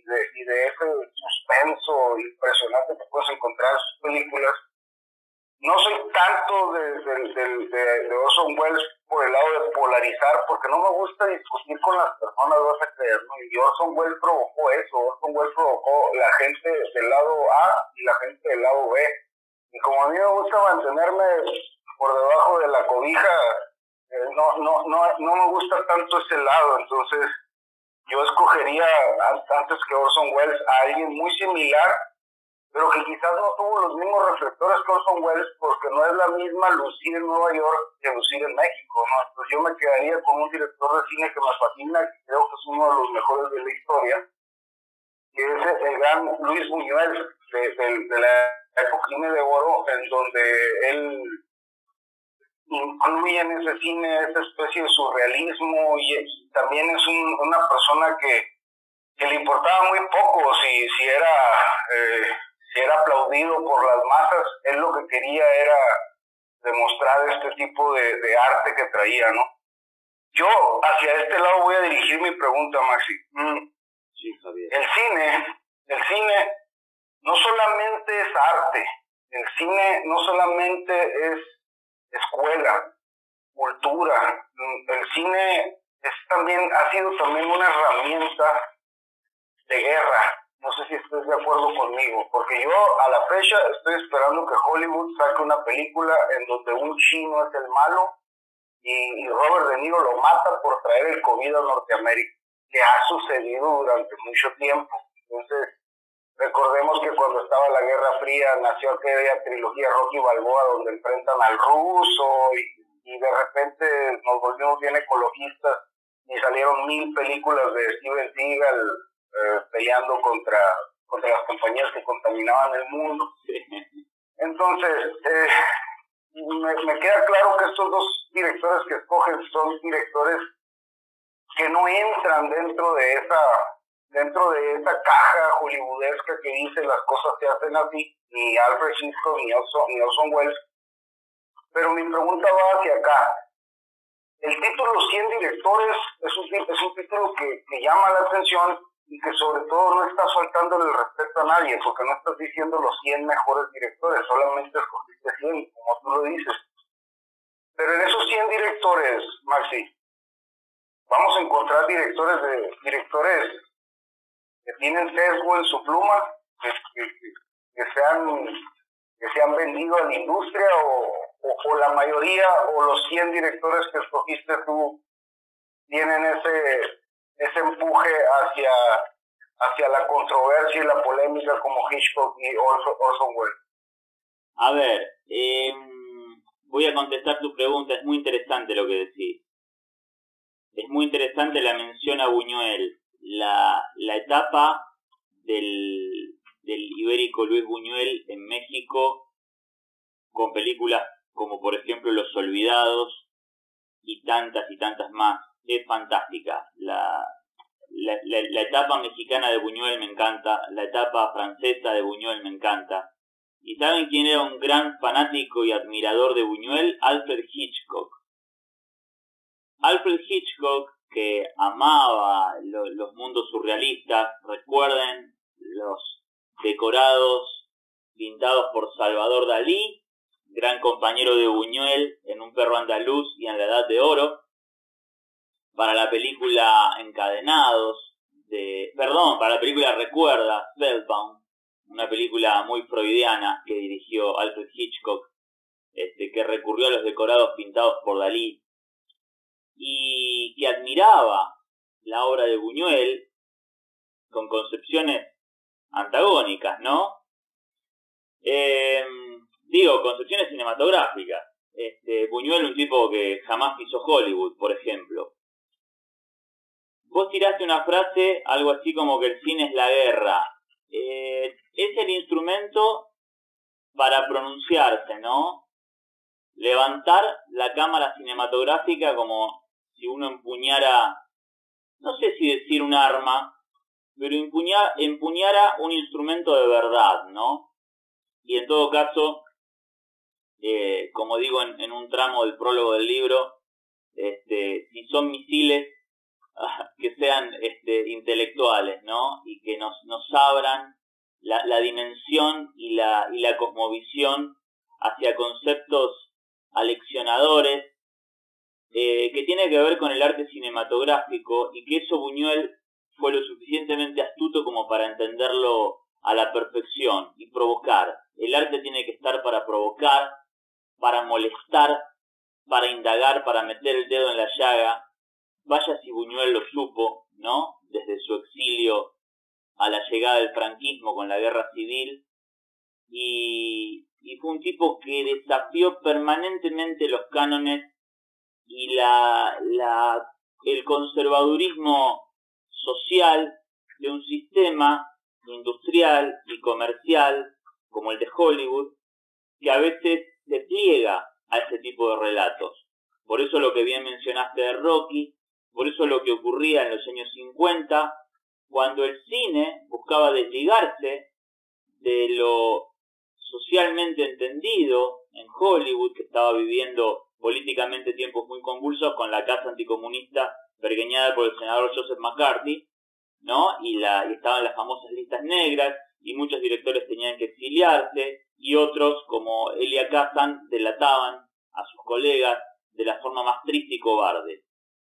de, y de ese suspenso impresionante que puedes encontrar en sus películas. No soy tanto de, de, de, de, de Orson Welles por el lado de polarizar, porque no me gusta discutir con las personas, vas a creer, ¿no? Y Orson Welles provocó eso, Orson Welles provocó la gente del lado A y la gente del lado B. Y como a mí me gusta mantenerme por debajo de la cobija, eh, no, no, no, no me gusta tanto ese lado, entonces yo escogería antes que Orson Welles a alguien muy similar, pero que quizás no tuvo los mismos reflectores que Orson Welles, porque no es la misma lucir en Nueva York que lucir en México, ¿no? Entonces yo me quedaría con un director de cine que me fascina, que creo que es uno de los mejores de la historia, que es el gran Luis Buñuel, de, de, de la época Cine de Oro, en donde él incluye en ese cine esa especie de surrealismo, y, y también es un, una persona que, que le importaba muy poco si, si era... Eh, si era aplaudido por las masas. Él lo que quería era demostrar este tipo de, de arte que traía, ¿no? Yo hacia este lado voy a dirigir mi pregunta, Maxi. Mm. Sí, Javier. El cine, el cine no solamente es arte, el cine no solamente es escuela, cultura, el cine es también, ha sido también una herramienta de guerra. No sé si estés de acuerdo conmigo, porque yo a la fecha estoy esperando que Hollywood saque una película en donde un chino es el malo y, y Robert De Niro lo mata por traer el COVID a Norteamérica, que ha sucedido durante mucho tiempo. Entonces, recordemos que cuando estaba la Guerra Fría nació aquella trilogía Rocky Balboa donde enfrentan al ruso y, y de repente nos volvimos bien ecologistas y salieron mil películas de Steven Seagal Eh, peleando contra, contra las compañías que contaminaban el mundo. Entonces, eh, me, me queda claro que estos dos directores que escogen son directores que no entran dentro de esa dentro de esa caja hollywoodesca que dice las cosas se hacen así, ni Alfred Hitchcock ni Orson, ni Orson Welles. Pero mi pregunta va hacia acá. El título cien directores es un, es un título que, que llama la atención y que sobre todo no estás faltándole el respeto a nadie, porque no estás diciendo los cien mejores directores, solamente escogiste cien, como tú lo dices. Pero en esos cien directores, Maxi, vamos a encontrar directores de directores que tienen sesgo en su pluma, que, que, que, se, han, que se han vendido a la industria, o, o, o la mayoría, o los cien directores que escogiste tú, tienen ese... ese empuje hacia, hacia la controversia y la polémica como Hitchcock y Orson Welles. A ver, eh, voy a contestar tu pregunta, es muy interesante lo que decís. Es muy interesante la mención a Buñuel, la, la etapa del, del ibérico Luis Buñuel en México, con películas como por ejemplo Los Olvidados y tantas y tantas más. Es fantástica. La, la, la, la etapa mexicana de Buñuel me encanta, la etapa francesa de Buñuel me encanta. ¿Y saben quién era un gran fanático y admirador de Buñuel? Alfred Hitchcock. Alfred Hitchcock, que amaba lo, los mundos surrealistas, recuerden los decorados pintados por Salvador Dalí, gran compañero de Buñuel en Un perro andaluz y en La Edad de Oro. Para la película Encadenados, de, perdón, para la película Recuerda, Spellbound, una película muy freudiana que dirigió Alfred Hitchcock, este, que recurrió a los decorados pintados por Dalí, y que admiraba la obra de Buñuel con concepciones antagónicas, ¿no? Eh, digo, concepciones cinematográficas. Este, Buñuel, un tipo que jamás hizo Hollywood, por ejemplo. Vos tiraste una frase, algo así como que el cine es la guerra. Eh, es el instrumento para pronunciarse, ¿no? Levantar la cámara cinematográfica como si uno empuñara, no sé si decir un arma, pero empuñara, empuñara un instrumento de verdad, ¿no? Y en todo caso, eh, como digo en, en un tramo del prólogo del libro, este, si son misiles, que sean este, intelectuales, ¿no? Y que nos, nos abran la, la dimensión y la, y la cosmovisión hacia conceptos aleccionadores, eh, que tiene que ver con el arte cinematográfico, y que eso Buñuel fue lo suficientemente astuto como para entenderlo a la perfección y provocar. El arte tiene que estar para provocar, para molestar, para indagar, para meter el dedo en la llaga. Vaya si Buñuel lo supo, ¿no? Desde su exilio a la llegada del franquismo con la guerra civil, y, y fue un tipo que desafió permanentemente los cánones y la, la, el conservadurismo social de un sistema industrial y comercial como el de Hollywood, que a veces se pliega a ese tipo de relatos. Por eso lo que bien mencionaste de Rocky, por eso lo que ocurría en los años cincuenta, cuando el cine buscaba desligarse de lo socialmente entendido en Hollywood, que estaba viviendo políticamente tiempos muy convulsos con la casa anticomunista pergeñada por el senador Joseph McCarthy, ¿no? Y, la, y estaban las famosas listas negras, y muchos directores tenían que exiliarse, y otros, como Elia Kazan, delataban a sus colegas de la forma más triste y cobarde.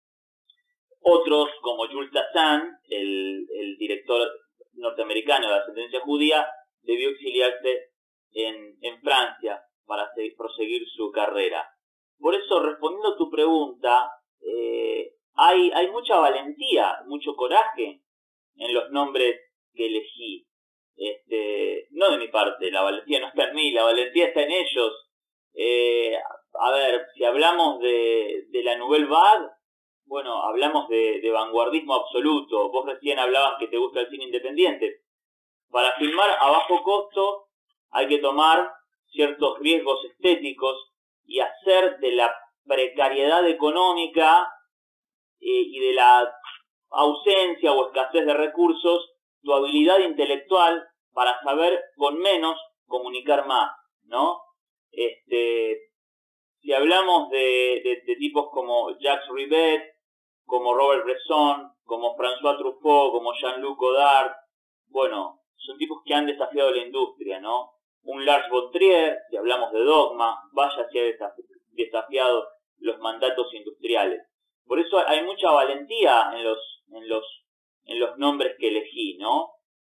Otros, como Jules Tassin, el, el director norteamericano de ascendencia judía, debió exiliarse en, en Francia para seguir, proseguir su carrera. Por eso, respondiendo a tu pregunta, eh, hay, hay mucha valentía, mucho coraje en los nombres que elegí. Este, no de mi parte, la valentía no está en mí, la valentía está en ellos. Eh, a ver, si hablamos de, de la Nouvelle Vague, bueno, hablamos de, de vanguardismo absoluto. Vos recién hablabas que te gusta el cine independiente. Para filmar a bajo costo hay que tomar ciertos riesgos estéticos y hacer de la precariedad económica eh, y de la ausencia o escasez de recursos tu habilidad intelectual para saber con menos comunicar más, ¿no? Este, si hablamos de, de, de tipos como Jacques Rivette, como Robert Bresson, como François Truffaut, como Jean-Luc Godard, bueno, son tipos que han desafiado la industria, ¿no? Un Lars von Trier, si hablamos de Dogma, vaya si ha desafiado los mandatos industriales. Por eso hay mucha valentía en los, en los, en los nombres que elegí, ¿no?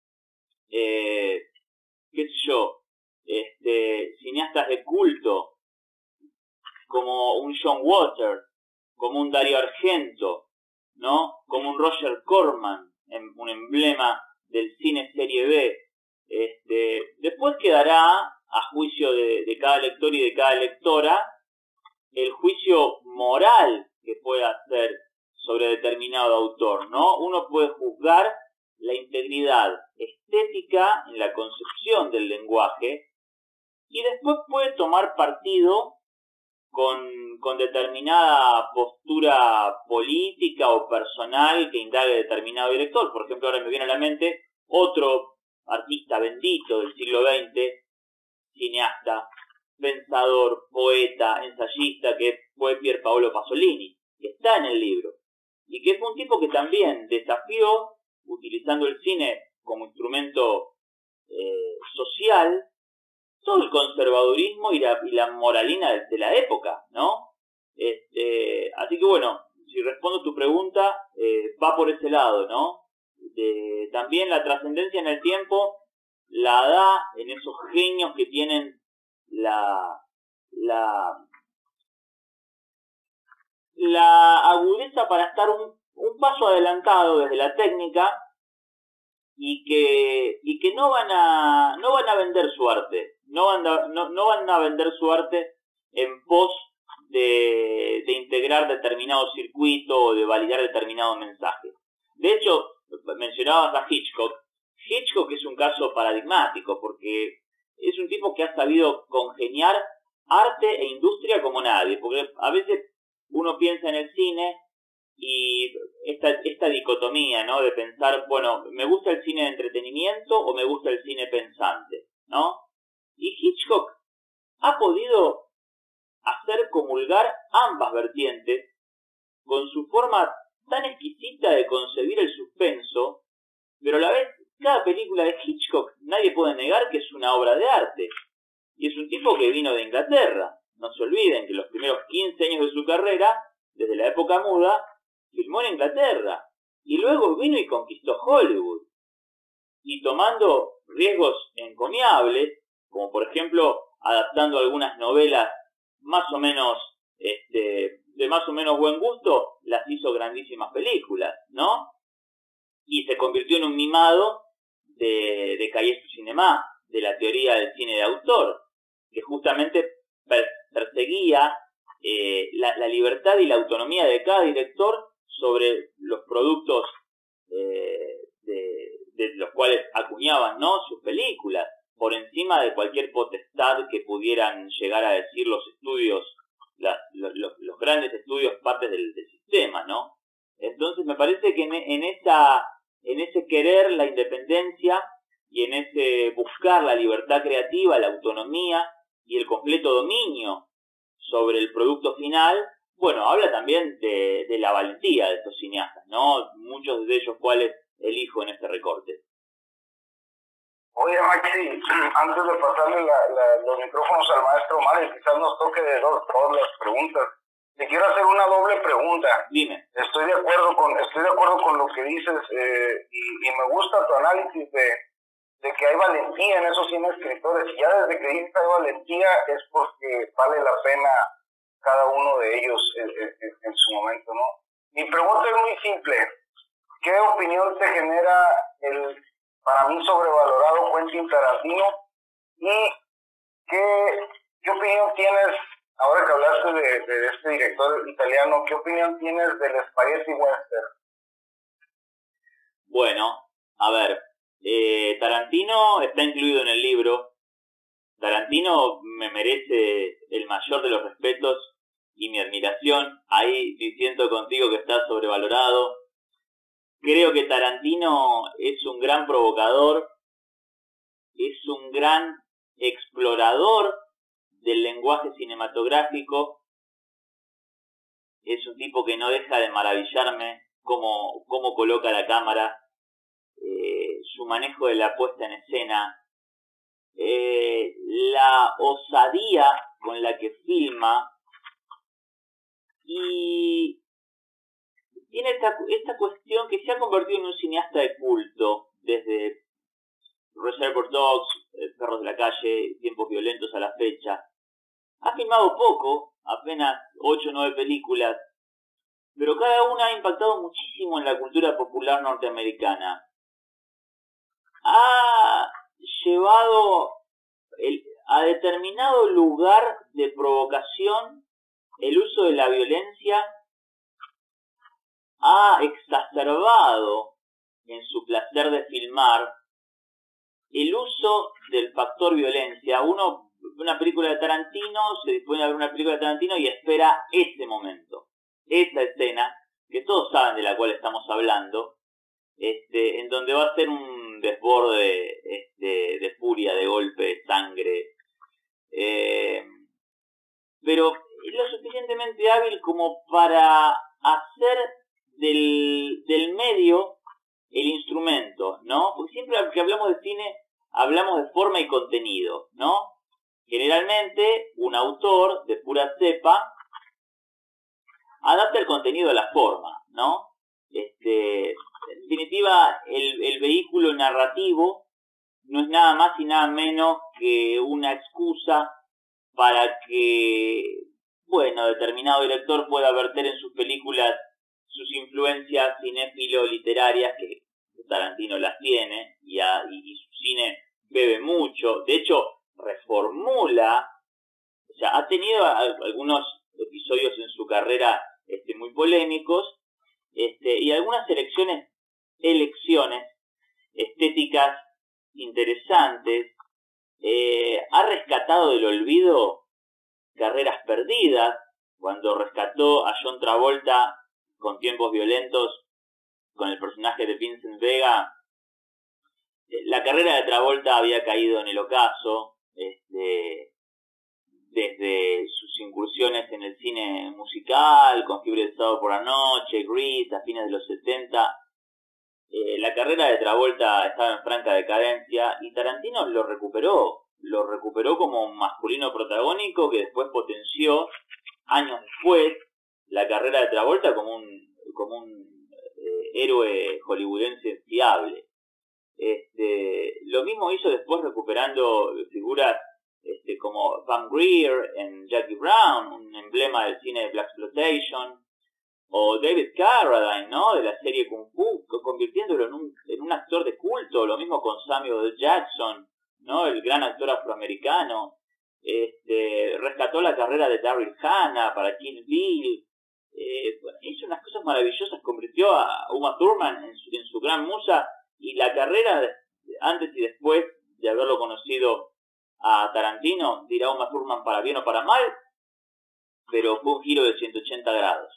Eh, qué sé yo, este, cineastas de culto, como un John Waters, como un Dario Argento, ¿no? Como un Roger Corman, un emblema del cine serie B. Este, después quedará a juicio de, de cada lector y de cada lectora el juicio moral que pueda hacer sobre determinado autor, ¿no? Uno puede juzgar la integridad estética en la concepción del lenguaje y después puede tomar partido con, con determinada postura política o personal que indague determinado director. Por ejemplo, ahora me viene a la mente otro artista bendito del siglo veinte, cineasta, pensador, poeta, ensayista, que fue Pier Paolo Pasolini, que está en el libro, y que fue un tipo que también desafió, utilizando el cine como instrumento eh, social, todo el conservadurismo y la, y la moralina de, de la época, ¿no? Este, así que bueno, si respondo tu pregunta, eh, va por ese lado, ¿no? De, también la trascendencia en el tiempo la da en esos genios que tienen la, la, la agudeza para estar un, un paso adelantado desde la técnica y que, y que no van a, no van a vender su arte, no van a, no, no van a vender su arte en pos de, de integrar determinado circuito o de validar determinado mensaje. De hecho, mencionabas a Hitchcock. Hitchcock es un caso paradigmático porque es un tipo que ha sabido congeniar arte e industria como nadie, porque a veces uno piensa en el cine y esta, esta dicotomía, ¿no? De pensar, bueno, ¿me gusta el cine de entretenimiento o me gusta el cine pensante? ¿No? Y Hitchcock ha podido hacer comulgar ambas vertientes con su forma tan exquisita de concebir el suspenso, pero a la vez cada película de Hitchcock nadie puede negar que es una obra de arte. Y es un tipo que vino de Inglaterra. No se olviden que los primeros quince años de su carrera, desde la época muda, filmó en Inglaterra. Y luego vino y conquistó Hollywood. Y tomando riesgos encomiables, como por ejemplo adaptando algunas novelas más o menos este, de más o menos buen gusto, las hizo grandísimas películas, ¿no? Y se convirtió en un mimado de, de Cahiers du Cinéma, de la teoría del cine de autor, que justamente perseguía eh, la, la libertad y la autonomía de cada director sobre los productos eh, de, de los cuales acuñaban, ¿no?, sus películas, por encima de cualquier potestad que pudieran llegar a decir los estudios, la, los, los, los grandes estudios, partes del, del sistema, ¿no? Entonces me parece que en, en, esa, en ese querer la independencia y en ese buscar la libertad creativa, la autonomía y el completo dominio sobre el producto final, bueno, habla también de, de la valentía de estos cineastas, ¿no? Muchos de ellos cuales elijo en este recorte. Oye, Maxi, antes de pasarle la, la, los micrófonos al maestro Mario, quizás nos toque de dos, todas las preguntas. Te quiero hacer una doble pregunta. Dime. Estoy de acuerdo con, estoy de acuerdo con lo que dices eh, y, y me gusta tu análisis de, de que hay valentía en esos cine escritores. Y ya desde que dices que hay valentía es porque vale la pena cada uno de ellos en, en, en su momento, ¿no? Mi pregunta es muy simple. ¿Qué opinión te genera el, para mí, sobrevalorado Quentin Tarantino? ¿Y qué, qué opinión tienes, ahora que hablaste de, de este director italiano, qué opinión tienes del Spaghetti Western? Bueno, a ver, eh, Tarantino está incluido en el libro. Tarantino me merece el mayor de los respetos y mi admiración. Ahí diciendo contigo que está sobrevalorado. Creo que Tarantino es un gran provocador, es un gran explorador del lenguaje cinematográfico, es un tipo que no deja de maravillarme cómo, cómo coloca la cámara, eh, su manejo de la puesta en escena, eh, la osadía con la que filma y tiene esta, esta cuestión que se ha convertido en un cineasta de culto desde Reservoir Dogs, Perros de la Calle, Tiempos Violentos a la fecha. Ha filmado poco, apenas ocho o nueve películas, pero cada una ha impactado muchísimo en la cultura popular norteamericana. Ha llevado el, a determinado lugar de provocación el uso de la violencia, ha exacerbado en su placer de filmar el uso del factor violencia. Uno ve una película de Tarantino, se dispone a ver una película de Tarantino y espera ese momento, esa escena, que todos saben de la cual estamos hablando, este, en donde va a ser un desborde este, de furia, de golpe, de sangre. Eh, pero es lo suficientemente hábil como para hacer del, del medio el instrumento, ¿no? Porque siempre que hablamos de cine, hablamos de forma y contenido, ¿no? Generalmente, un autor de pura cepa adapta el contenido a la forma, ¿no? Este, en definitiva, el, el vehículo narrativo no es nada más y nada menos que una excusa para que, bueno, determinado director pueda verter en sus películas sus influencias cinéfilo-literarias, que Tarantino las tiene, y, a, y, y su cine bebe mucho. De hecho, reformula, o sea, ha tenido a, algunos episodios en su carrera este, muy polémicos, este, y algunas elecciones, elecciones estéticas interesantes. Eh, ha rescatado del olvido Carreras Perdidas, cuando rescató a John Travolta con Tiempos Violentos, con el personaje de Vincent Vega. La carrera de Travolta había caído en el ocaso, este, desde sus incursiones en el cine musical, con Fiebre de Sábado por la Noche, Grease, a fines de los setenta, eh, la carrera de Travolta estaba en franca decadencia y Tarantino lo recuperó, lo recuperó como un masculino protagónico que después potenció, años después, la carrera de Travolta como un, como un eh, héroe hollywoodense fiable. Este, lo mismo hizo después recuperando figuras este, como Pam Grier en Jackie Brown, un emblema del cine de Blaxploitation, o David Carradine, ¿no?, de la serie Kung Fu, convirtiéndolo en un, en un actor de culto. Lo mismo con Samuel L. Jackson, ¿no?, el gran actor afroamericano. Este, rescató la carrera de Daryl Hannah para Kill Bill. Eh, bueno, hizo unas cosas maravillosas, convirtió a Uma Thurman en su, en su gran musa, y la carrera de, antes y después de haberlo conocido a Tarantino, dirá Uma Thurman para bien o para mal, pero fue un giro de ciento ochenta grados.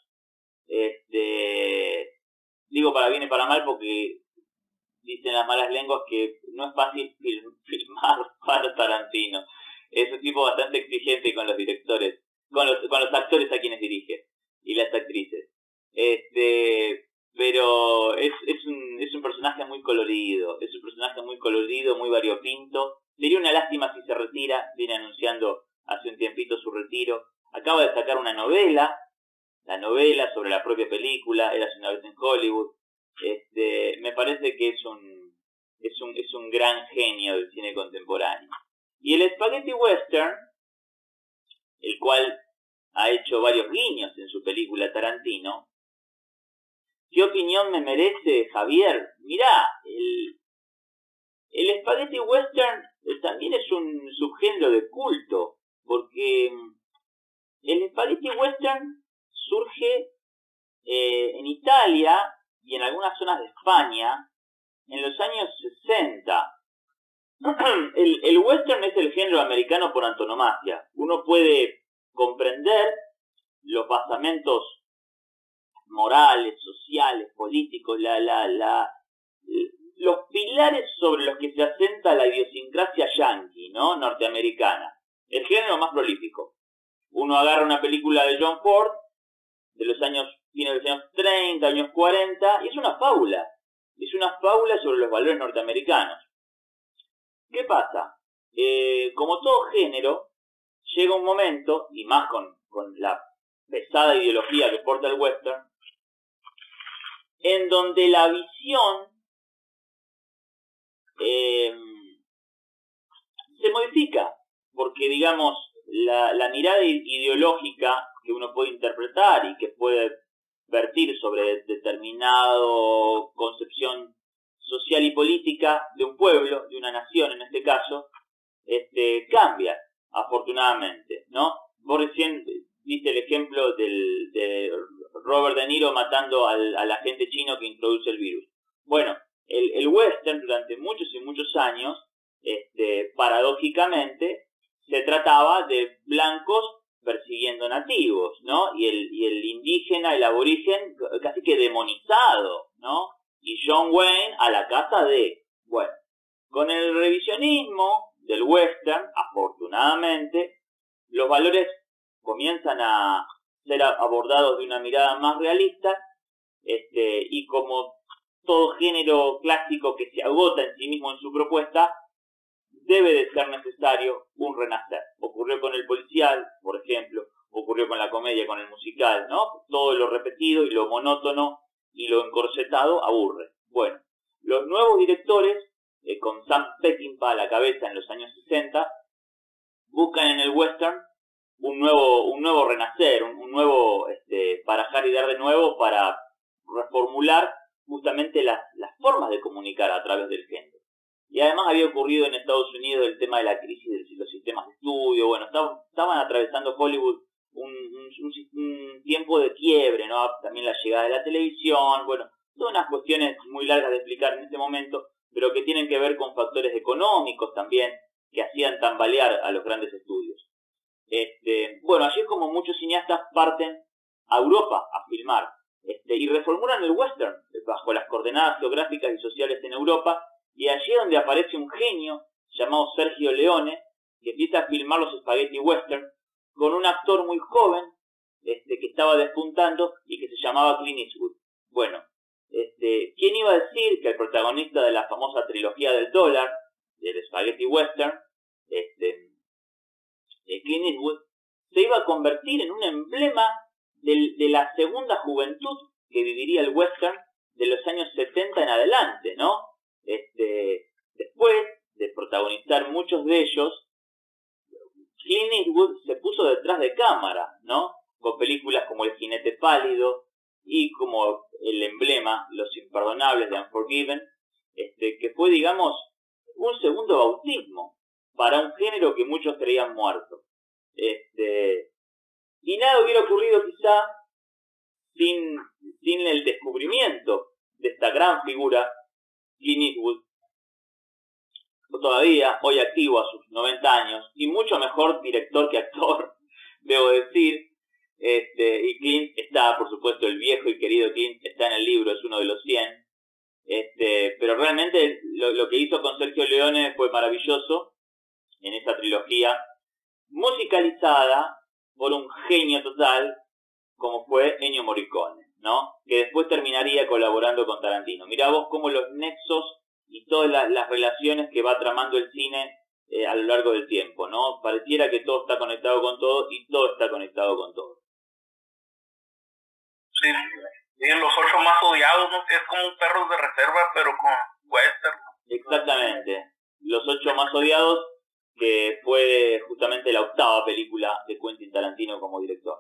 Este, digo para bien y para mal porque dicen las malas lenguas que no es fácil film, filmar para Tarantino. Es un tipo bastante exigente con los directores, con los, con los actores a quienes dirige y las actrices. Este, pero es, es, un, es un personaje muy colorido, es un personaje muy colorido, muy variopinto. Sería una lástima si se retira, viene anunciando hace un tiempito su retiro. Acaba de sacar una novela, la novela sobre la propia película, Érase una vez en Hollywood. Este, me parece que es un, es un, es un gran genio del cine contemporáneo. Y el Spaghetti Western, el cual ha hecho varios guiños en su película Tarantino, ¿qué opinión me merece, Javier? Mirá, el, el Spaghetti Western también es un subgénero de culto, porque el Spaghetti Western surge eh, en Italia y en algunas zonas de España en los años sesenta. El, el western es el género americano por antonomasia. Uno puede comprender los basamentos morales, sociales, políticos, la, la, la, los pilares sobre los que se asenta la idiosincrasia yanqui, ¿no?, norteamericana. El género más prolífico. Uno agarra una película de John Ford de los años, fines de los años treinta, años cuarenta, y es una fábula. Es una fábula sobre los valores norteamericanos. ¿Qué pasa? Eh, como todo género, llega un momento, y más con, con la pesada ideología que porta el western, en donde la visión eh, se modifica, porque digamos, la, la mirada ideológica que uno puede interpretar y que puede vertir sobre determinado concepción social y política de un pueblo, de una nación en este caso, este, cambia, afortunadamente, ¿no? Vos recién diste el ejemplo del, de Robert De Niro matando al, al agente chino que introduce el virus. Bueno, el, el western durante muchos y muchos años, este, paradójicamente, se trataba de blancos persiguiendo nativos, ¿no? Y el, y el indígena, el aborigen, casi que demonizado, ¿no? Y John Wayne a la casa de... Bueno, con el revisionismo del western, afortunadamente, los valores comienzan a ser abordados de una mirada más realista, este, y como todo género clásico que se agota en sí mismo en su propuesta, debe de ser necesario un renacer. Ocurrió con el policial, por ejemplo, ocurrió con la comedia, con el musical, ¿no? Todo lo repetido y lo monótono y lo encorsetado aburre. Bueno, los nuevos directores, eh, con Sam Peckinpah a la cabeza en los años sesenta, buscan en el western un nuevo, un nuevo renacer, un, un nuevo este, barajar y dar de nuevo para reformular justamente las, las formas de comunicar a través del género. Y además había ocurrido en Estados Unidos el tema de la crisis de los sistemas de estudio. Bueno, estaban, estaban atravesando Hollywood un, un, un tiempo de quiebre, ¿no? También la llegada de la televisión, bueno, todas unas cuestiones muy largas de explicar en este momento, pero que tienen que ver con factores económicos también, que hacían tambalear a los grandes estudios. Este, bueno, allí es como muchos cineastas parten a Europa a filmar, este, y reformulan el western bajo las coordenadas geográficas y sociales en Europa, y allí es donde aparece un genio llamado Sergio Leone, que empieza a filmar los spaghetti western, con un actor muy joven, este, que estaba despuntando y que se llamaba Clint Eastwood. Bueno, este, ¿quién iba a decir que el protagonista de la famosa trilogía del dólar, del Spaghetti Western, este, Clint Eastwood, se iba a convertir en un emblema de, de la segunda juventud que viviría el western de los años setenta en adelante, ¿no? Este, después de protagonizar muchos de ellos, Clint Eastwood se puso detrás de cámara, ¿no? Con películas como El jinete pálido y como el emblema Los imperdonables de Unforgiven, este, que fue, digamos, un segundo bautismo para un género que muchos creían muerto. Este, y nada hubiera ocurrido quizá sin, sin el descubrimiento de esta gran figura, Clint Eastwood, todavía hoy activo a sus noventa años, y mucho mejor director que actor, debo decir. Este, y Clint está, por supuesto, el viejo y querido Clint está en el libro, es uno de los cien. Este, pero realmente lo, lo que hizo con Sergio Leone fue maravilloso en esta trilogía, musicalizada por un genio total como fue Ennio Morricone, ¿no? Que después terminaría colaborando con Tarantino. Mirá vos cómo los nexos y todas la, las relaciones que va tramando el cine eh, a lo largo del tiempo, ¿no? Pareciera que todo está conectado con todo y todo está conectado con todo. Sí, y en Los Ocho Más Odiados, ¿no? Es como un Perros de Reserva, pero con western. Exactamente. Los Ocho Más Odiados, que fue justamente la octava película de Quentin Tarantino como director.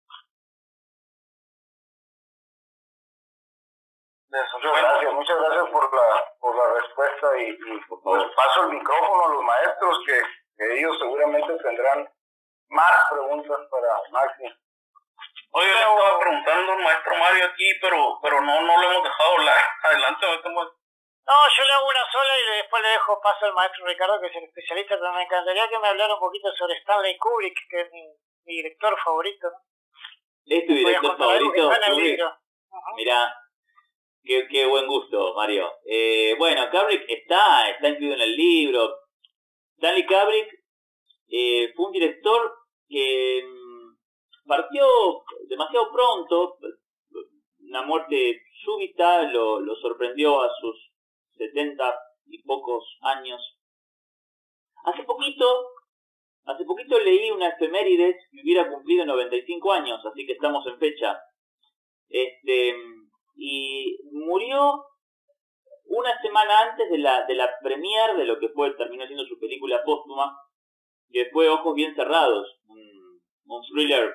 Muchas gracias, muchas gracias por la, por la respuesta y, y pues paso el micrófono a los maestros que, que ellos seguramente tendrán más preguntas para Maxi. Oye, le estaba preguntando al maestro Mario aquí, pero pero no no le hemos dejado hablar. Adelante, maestro Mario. No, yo le hago una sola y después le dejo paso al maestro Ricardo, que es el especialista, pero me encantaría que me hablara un poquito sobre Stanley Kubrick, que es mi, mi director favorito. ¿Es tu director favorito? Está en el libro. Uh-huh. Mirá, qué, qué buen gusto, Mario. Eh, bueno, Kubrick está, está incluido en el libro. Stanley Kubrick eh, fue un director que mmm, partió demasiado pronto. Una muerte súbita lo, lo sorprendió a sus setenta y pocos años. Hace poquito, hace poquito leí una efemérides que hubiera cumplido noventa y cinco años, así que estamos en fecha. Este, y murió una semana antes de la, de la premiere de lo que fue, terminó siendo su película póstuma, que fue Ojos Bien Cerrados, un, un thriller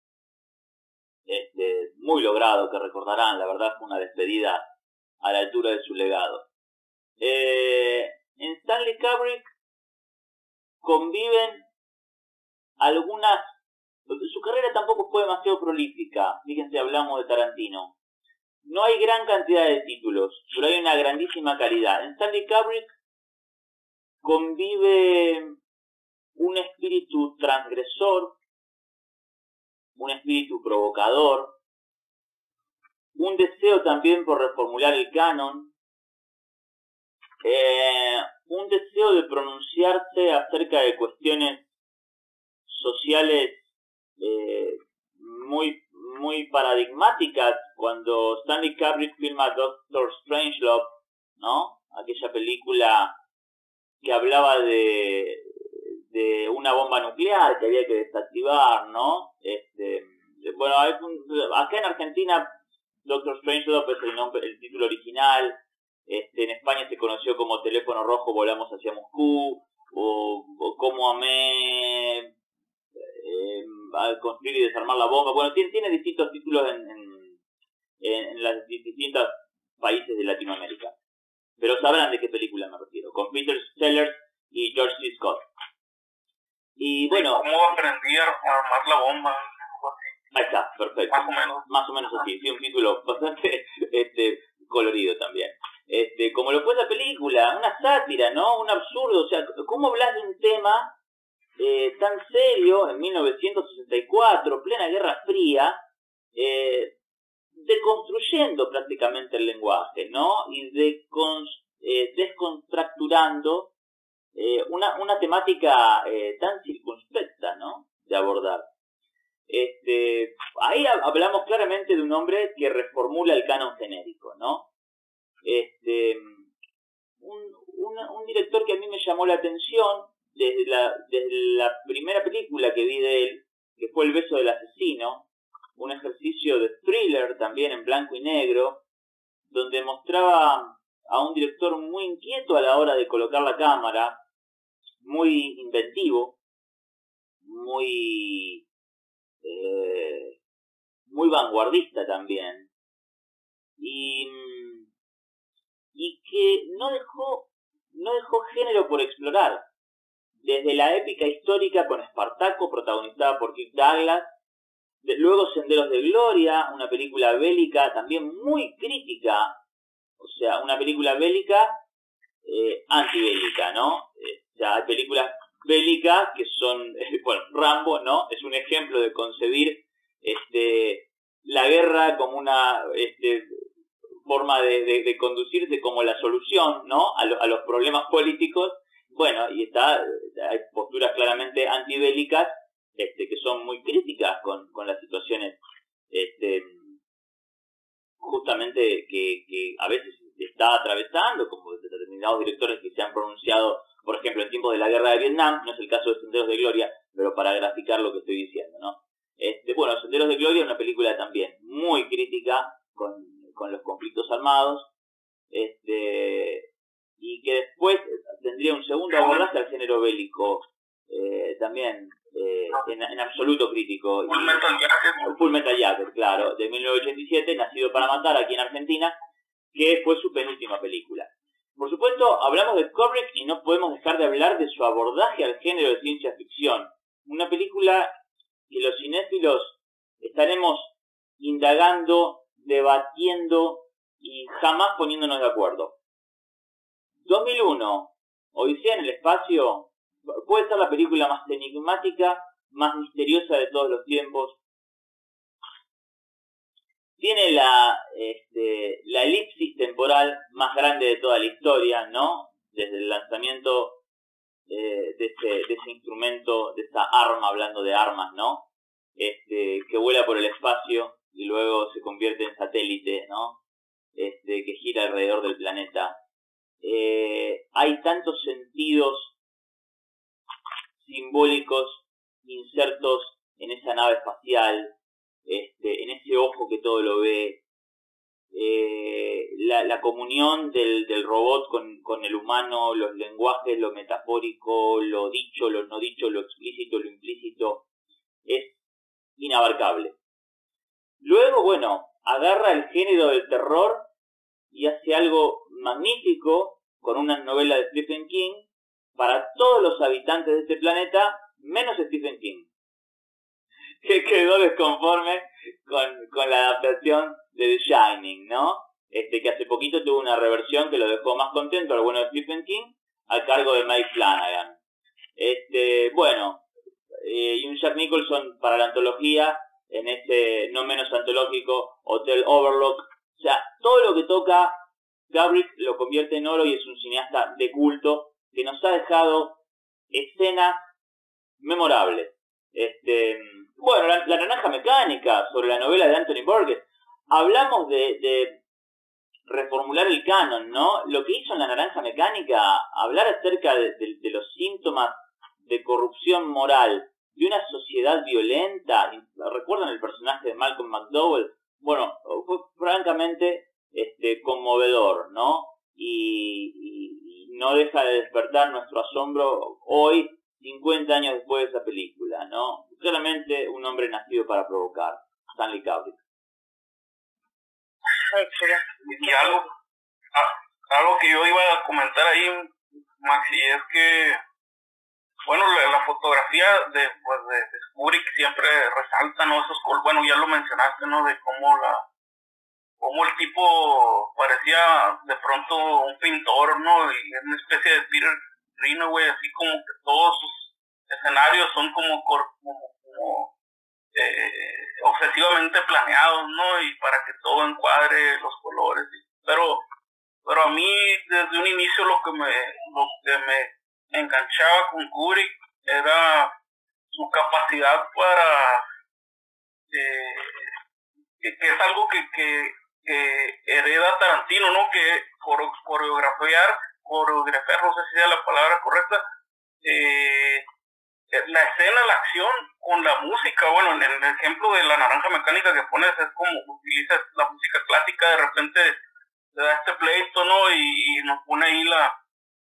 este, muy logrado, que recordarán, la verdad fue una despedida a la altura de su legado. Eh, en Stanley Kubrick conviven algunas... Su carrera tampoco fue demasiado prolífica, fíjense, hablamos de Tarantino. No hay gran cantidad de títulos, pero hay una grandísima calidad. En Stanley Kubrick convive un espíritu transgresor, un espíritu provocador, un deseo también por reformular el canon, eh, un deseo de pronunciarse acerca de cuestiones sociales eh, muy, muy paradigmáticas. Cuando Stanley Kubrick filma Doctor Strangelove, ¿no? Aquella película que hablaba de, de una bomba nuclear que había que desactivar, ¿no? Este, bueno, hay un, acá en Argentina Doctor Strangelove es el nombre, el título original. Este, en España se conoció como Teléfono Rojo, Volamos hacia Moscú, o, o Cómo amé eh, al construir y desarmar la bomba. Bueno, tiene, tiene distintos títulos en, en, en los distintos países de Latinoamérica. Pero sabrán de qué película me refiero, con Peter Sellers y George C. Scott. Y bueno... ¿Cómo aprendí a armar la bomba? Ahí está, perfecto. Más o menos. Más o menos así, sí, un título bastante este, colorido también. Este, como lo fue la película, una sátira, ¿no? Un absurdo, o sea, ¿cómo hablas de un tema eh, tan serio en mil novecientos sesenta y cuatro, plena Guerra Fría, eh, deconstruyendo prácticamente el lenguaje, ¿no? Y de eh, descontracturando eh, una, una temática eh, tan circunspecta, ¿no? De abordar. Este, ahí hablamos claramente de un hombre que reformula el canon genérico, ¿no? Este, un, un, un director que a mí me llamó la atención desde la, desde la primera película que vi de él, que fue El beso del asesino, un ejercicio de thriller también en blanco y negro, donde mostraba a un director muy inquieto a la hora de colocar la cámara, muy inventivo, muy eh, muy vanguardista también, y, y que no dejó no dejó género por explorar, desde la épica histórica con Espartaco, protagonizada por Kirk Douglas, de, luego Senderos de Gloria, una película bélica también muy crítica, o sea, una película bélica eh, antibélica, ¿no? Eh, o sea, hay películas bélicas que son, eh, bueno, Rambo, ¿no? Es un ejemplo de concebir este, la guerra como una este, forma de, de, de conducirse como la solución, ¿no? A, lo, a los problemas políticos. Bueno, y está, hay posturas claramente antibélicas este, que son muy críticas con, con las situaciones este, justamente que, que a veces está atravesando, como determinados directores que se han pronunciado, por ejemplo, en tiempos de la guerra de Vietnam, no es el caso de Senderos de Gloria, pero para graficar lo que estoy diciendo, ¿no? Este, bueno, Senderos de Gloria es una película también muy crítica con, con los conflictos armados, este, y que después tendría un segundo abordaje al género bélico, eh, también eh, en, en absoluto crítico. Full Metal Jacket. Full Metal Jacket, claro, de mil novecientos ochenta y siete, Nacido para Matar, aquí en Argentina, que fue su penúltima película. Por supuesto, hablamos de Kubrick y no podemos dejar de hablar de su abordaje al género de ciencia ficción. Una película que los cinéfilos estaremos indagando, debatiendo y jamás poniéndonos de acuerdo. dos mil uno, Odisea en el espacio, puede ser la película más enigmática, más misteriosa de todos los tiempos. Tiene la, este, la elipsis temporal más grande de toda la historia, ¿no? Desde el lanzamiento eh, de, ese, de ese instrumento, de esa arma, hablando de armas, ¿no? Este, que vuela por el espacio y luego se convierte en satélite, ¿no? Este, que gira alrededor del planeta. Eh, hay tantos sentidos simbólicos insertos en esa nave espacial, este, en ese ojo que todo lo ve, eh, la, la comunión del, del robot con, con el humano, los lenguajes, lo metafórico, lo dicho, lo no dicho, lo explícito, lo implícito, es inabarcable. Luego, bueno, agarra el género del terror y hace algo magnífico con una novela de Stephen King para todos los habitantes de este planeta, menos Stephen King, que quedó desconforme con, con la adaptación de The Shining, ¿no? Este, que hace poquito tuvo una reversión que lo dejó más contento, al bueno de Stephen King, a cargo de Mike Flanagan. Este, bueno, eh, y un Jack Nicholson para la antología, en ese no menos antológico Hotel Overlook. O sea, todo lo que toca Kubrick lo convierte en oro y es un cineasta de culto que nos ha dejado escenas memorables. Este, bueno, la, la Naranja Mecánica, sobre la novela de Anthony Burgess. Hablamos de, de reformular el canon, ¿no? Lo que hizo en La Naranja Mecánica, hablar acerca de, de, de los síntomas de corrupción moral de una sociedad violenta. ¿Recuerdan el personaje de Malcolm McDowell? Bueno, fue francamente este, conmovedor, ¿no? Y, y, y no deja de despertar nuestro asombro hoy, cincuenta años después de esa película, ¿no? Claramente un hombre nacido para provocar, Stanley Kubrick. Y algo, algo que yo iba a comentar ahí, Maxi, es que, bueno, la, la fotografía de, pues, de, de Kubrick siempre resalta, ¿no? Esos, bueno, ya lo mencionaste, ¿no? De cómo la, cómo el tipo parecía de pronto un pintor, ¿no? Y es una especie de Peter Greenaway, así como que todos sus escenarios son como, como, como eh, obsesivamente planeados, ¿no? Y para que todo encuadre los colores. Pero, pero a mí desde un inicio lo que me, lo que me enganchaba con Kubrick era su capacidad para eh, que, que es algo que, que, que hereda Tarantino, ¿no? Que core, coreografiar, coreografiar, no sé si sea la palabra correcta, eh, la escena, la acción con la música. Bueno, en el ejemplo de La Naranja Mecánica que pones es como utilizas la música clásica, de repente le da este pleito, ¿no? Y, y nos pone ahí la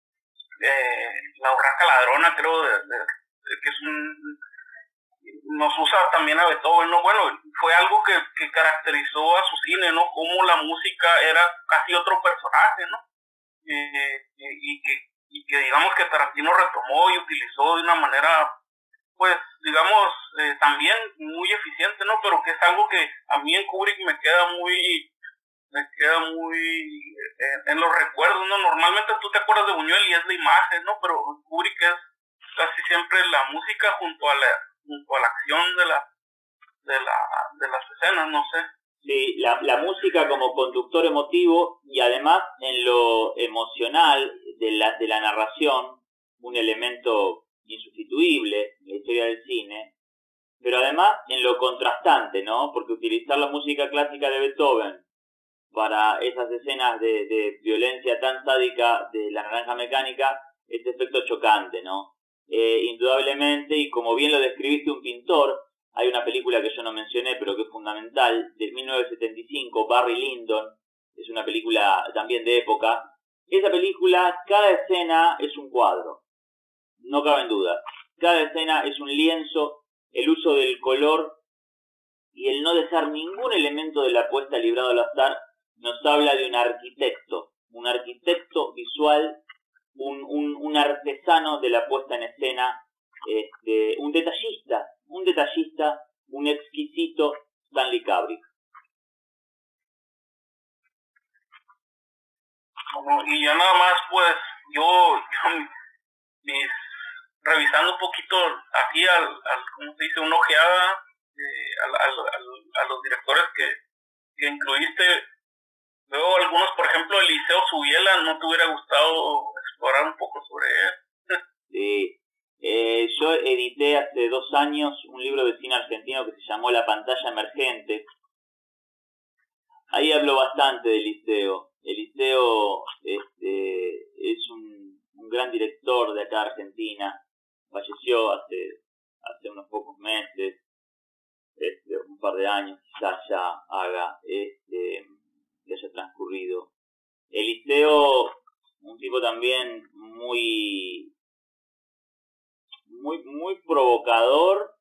eh, la Urraca Ladrona, creo, de, de, de que es un... nos usa también a Beethoven, ¿no? Bueno, fue algo que, que caracterizó a su cine, ¿no? Como la música era casi otro personaje, ¿no? Eh, y, que, y que digamos que Tarantino retomó y utilizó de una manera, pues, digamos, eh, también muy eficiente, ¿no? Pero que es algo que a mí en Kubrick me queda muy, me queda muy eh, en los recuerdos, ¿no? Normalmente tú te acuerdas de Buñuel y es la imagen, ¿no? Pero Kubrick es casi siempre la música junto a la, junto a la acción de la, de la, de las escenas, no sé. Sí, la, la música como conductor emotivo y además en lo emocional de la, de la narración, un elemento insustituible en la historia del cine, pero además en lo contrastante, ¿no? Porque utilizar la música clásica de Beethoven para esas escenas de, de violencia tan sádica de La Naranja Mecánica es efecto chocante, ¿no? Eh, indudablemente, y como bien lo describiste un pintor, hay una película que yo no mencioné, pero que es fundamental, de mil novecientos setenta y cinco, Barry Lyndon, es una película también de época. Esa película, cada escena es un cuadro, no cabe en duda. Cada escena es un lienzo, el uso del color y el no dejar ningún elemento de la puesta librado al azar nos habla de un arquitecto, un arquitecto visual, un, un, un artesano de la puesta en escena, este, un detallista, un detallista, un exquisito Stanley Kubrick. Y ya nada más, pues, yo, yo mis, revisando un poquito así, al, al, ¿cómo se dice?, una ojeada eh, al, al, al, a los directores que, que incluiste. Veo algunos, por ejemplo, Eliseo Subiela, ¿no te hubiera gustado explorar un poco sobre él? Sí. Eh, yo edité hace dos años un libro de cine argentino que se llamó La Pantalla Emergente. Ahí hablo bastante de Eliseo. Eliseo este, es un, un gran director de acá de Argentina. Falleció hace, hace unos pocos meses, este, un par de años quizás ya haga, este, que haya transcurrido. Eliseo, un tipo también muy... muy muy provocador,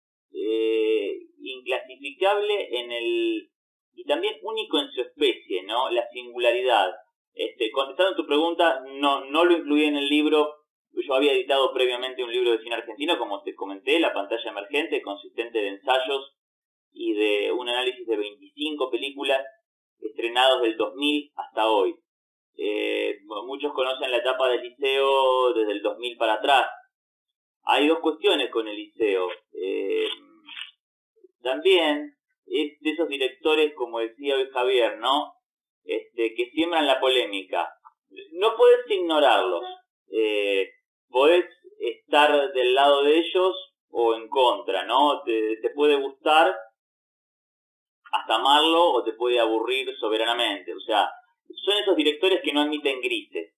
eh, inclasificable en el y también único en su especie, ¿no? La singularidad. Este, contestando tu pregunta, no no lo incluí en el libro. Yo había editado previamente un libro de cine argentino, como te comenté, La Pantalla Emergente, consistente de ensayos y de un análisis de veinticinco películas estrenados del dos mil hasta hoy. Eh, muchos conocen la etapa de Eliseo desde el dos mil para atrás. Hay dos cuestiones con Eliseo. Eh, también es de esos directores, como decía hoy Javier, ¿no? Este, que siembran la polémica. No podés ignorarlos. Eh, podés estar del lado de ellos o en contra, ¿no? Te, te puede gustar hasta amarlo o te puede aburrir soberanamente. O sea, son esos directores que no admiten grises.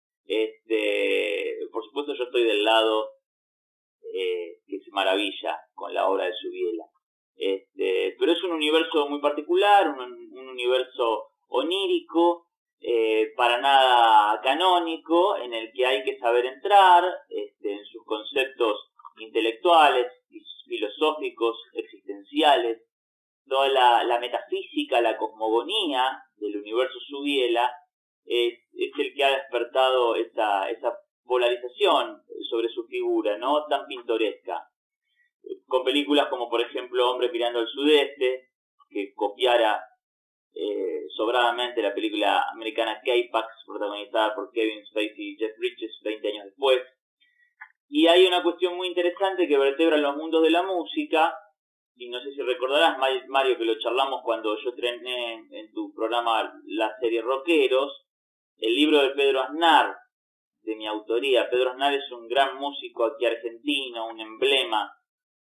Este, por supuesto yo estoy del lado Eh, que se maravilla con la obra de Subiela. Este, pero es un universo muy particular, un, un universo onírico, eh, para nada canónico, en el que hay que saber entrar este, en sus conceptos intelectuales, filosóficos, existenciales, toda la, la metafísica, la cosmogonía del universo Subiela es, es el que ha despertado esa, esa polarización sobre su figura, ¿no? Tan pintoresca. Con películas como, por ejemplo, Hombre mirando al sudeste, que copiara eh, sobradamente la película americana K-Pax, protagonizada por Kevin Spacey y Jeff Bridges veinte años después. Y hay una cuestión muy interesante que vertebra los mundos de la música, y no sé si recordarás, Mario, que lo charlamos cuando yo estrené en tu programa la serie Rockeros, el libro de Pedro Aznar, de mi autoría. Pedro Aznar es un gran músico aquí argentino, un emblema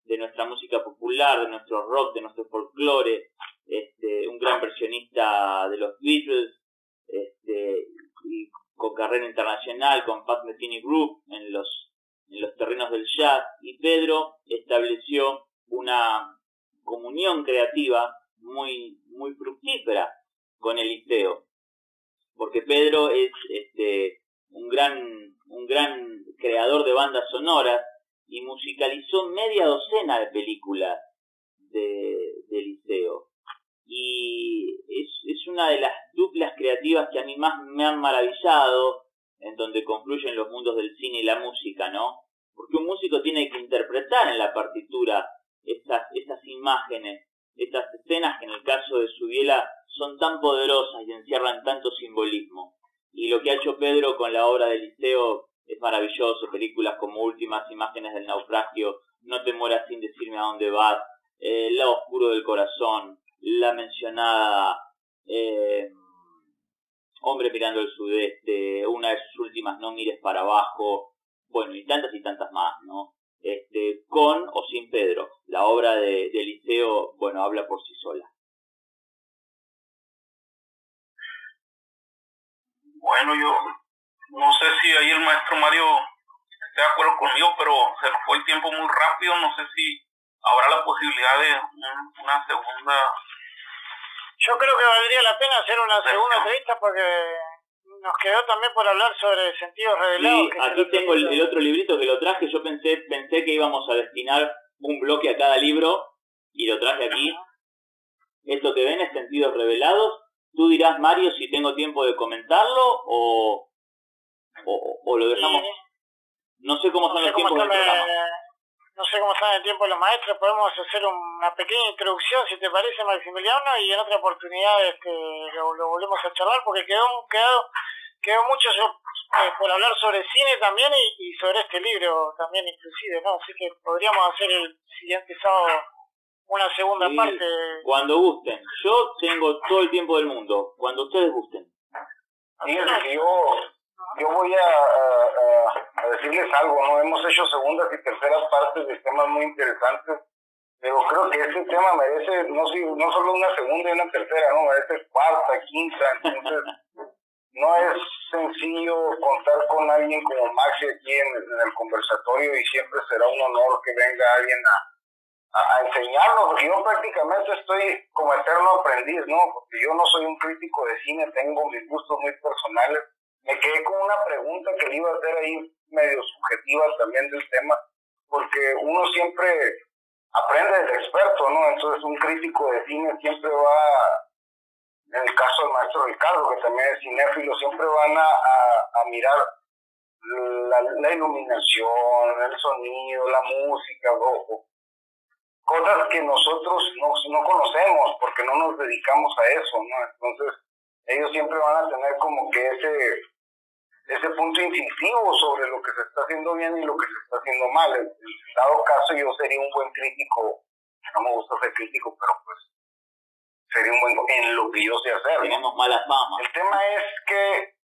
de nuestra música popular, de nuestro rock, de nuestro folclore, este, un gran versionista de los Beatles, este, y con carrera internacional, con Pat Metheny Group en los, en los terrenos del jazz, y Pedro estableció una comunión creativa muy, muy fructífera con el Liceo, porque Pedro es este, un gran, un gran creador de bandas sonoras y musicalizó media docena de películas de, de Liceo. Y es, es una de las duplas creativas que a mí más me han maravillado, en donde confluyen los mundos del cine y la música, ¿no? Porque un músico tiene que interpretar en la partitura esas, esas imágenes, estas escenas que en el caso de Subiela son tan poderosas y encierran tanto simbolismo. Y lo que ha hecho Pedro con la obra del Liceo es maravilloso. Películas como Últimas imágenes del naufragio, No te mueras sin decirme a dónde vas, eh, El lado oscuro del corazón, la mencionada eh, Hombre mirando el sudeste, una de sus últimas, No mires para abajo, bueno, y tantas y tantas más, ¿no? Este, con o sin Pedro. La obra de, de Liceo, bueno, habla por sí sola. Bueno, yo no sé si ahí el maestro Mario esté de acuerdo conmigo, pero se nos fue el tiempo muy rápido. No sé si habrá la posibilidad de un, una segunda... Yo creo que valdría la pena hacer una segunda entrevista porque nos quedó también por hablar sobre sentidos revelados. Sí, aquí tengo el, el otro librito que lo traje. Yo pensé pensé que íbamos a destinar un bloque a cada libro y lo traje aquí. Esto que ven es Sentidos Revelados. Tú dirás, Mario, si tengo tiempo de comentarlo o, o, o lo dejamos. No sé cómo son los tiempos del programa. No sé cómo están el tiempo los maestros. Podemos hacer una pequeña introducción, si te parece, Maximiliano, y en otra oportunidad este, lo, lo volvemos a charlar, porque quedó quedó, quedó mucho yo, eh, por hablar sobre cine también y, y sobre este libro también inclusive, ¿no? Así que podríamos hacer el siguiente sábado una segunda sí, parte. Cuando gusten. Yo tengo todo el tiempo del mundo. Cuando ustedes gusten. Fíjense que yo, yo voy a, a, a decirles algo, ¿no? Hemos hecho segundas y terceras partes de temas muy interesantes, pero creo que este tema merece no, no solo una segunda y una tercera, ¿no? Merece cuarta, quinta, entonces no es sencillo contar con alguien como Maxi aquí en, en el conversatorio y siempre será un honor que venga alguien a A, a enseñarnos, porque yo prácticamente estoy como eterno aprendiz, ¿no? Porque yo no soy un crítico de cine, tengo mis gustos muy personales. Me quedé con una pregunta que le iba a hacer ahí medio subjetiva también del tema, porque uno siempre aprende del experto, ¿no? Entonces un crítico de cine siempre va, en el caso del maestro Ricardo, que también es cinéfilo, siempre van a, a, a mirar la, la iluminación, el sonido, la música, o, cosas que nosotros no, no conocemos porque no nos dedicamos a eso, ¿no? Entonces ellos siempre van a tener como que ese ese punto incisivo sobre lo que se está haciendo bien y lo que se está haciendo mal. En dado caso yo sería un buen crítico, no me gusta ser crítico, pero pues sería un buen en lo que yo sé hacer, ¿no? Tenemos mala fama. El tema es que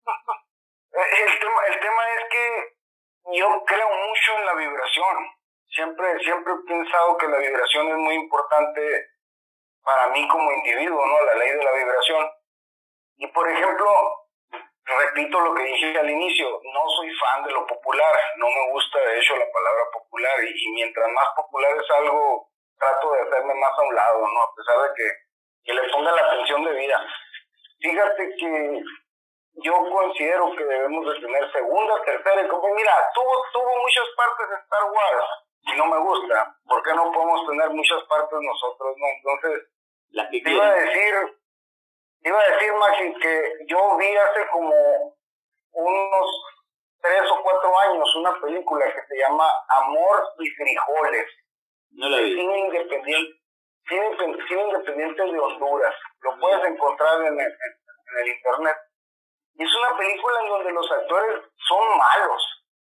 el tema, el tema es que yo creo mucho en la vibración. Siempre, siempre he pensado que la vibración es muy importante para mí como individuo, ¿no? La ley de la vibración. Y por ejemplo, repito lo que dije al inicio, no soy fan de lo popular, no me gusta de hecho la palabra popular, y, y mientras más popular es algo, trato de hacerme más a un lado, ¿no? A pesar de que, que le ponga la atención de vida. Fíjate que yo considero que debemos de tener segunda, tercera, y como mira, tuvo, tuvo muchas partes de Star Wars, y no me gusta, ¿por qué no podemos tener muchas partes nosotros, no? Entonces, Las que te iba a decir, te iba a decir, Maxi, que yo vi hace como unos tres o cuatro años una película que se llama Amor y Frijoles. No la vi. Cine independiente, cine, cine independiente de Honduras. Lo puedes encontrar en el, en, en el internet. Y es una película en donde los actores son malos.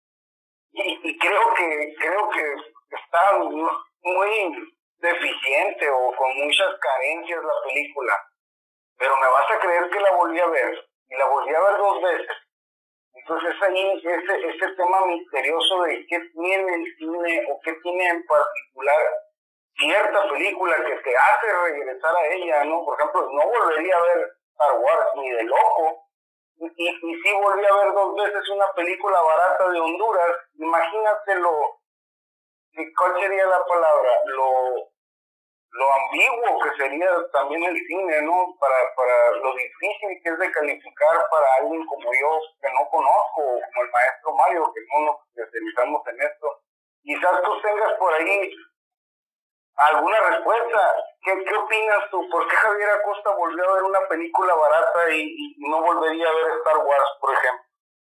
Y, y creo que creo que está muy deficiente o con muchas carencias la película, pero me vas a creer que la volví a ver y la volví a ver dos veces Entonces ahí ese, ese tema misterioso de qué tiene el cine o qué tiene en particular cierta película que te hace regresar a ella, ¿no? Por ejemplo, no volvería a ver Star Wars ni de loco, y, y, y sí volví a ver dos veces una película barata de Honduras. Imagínate lo, ¿cuál sería la palabra? Lo, lo ambiguo que sería también el cine, ¿no? Para, para lo difícil que es de calificar para alguien como yo, que no conozco, como el maestro Mario, que no nos especializamos en esto. Quizás tú tengas por ahí alguna respuesta. ¿Qué, qué opinas tú? ¿Por qué Javier Acosta volvió a ver una película barata y, y no volvería a ver Star Wars, por ejemplo?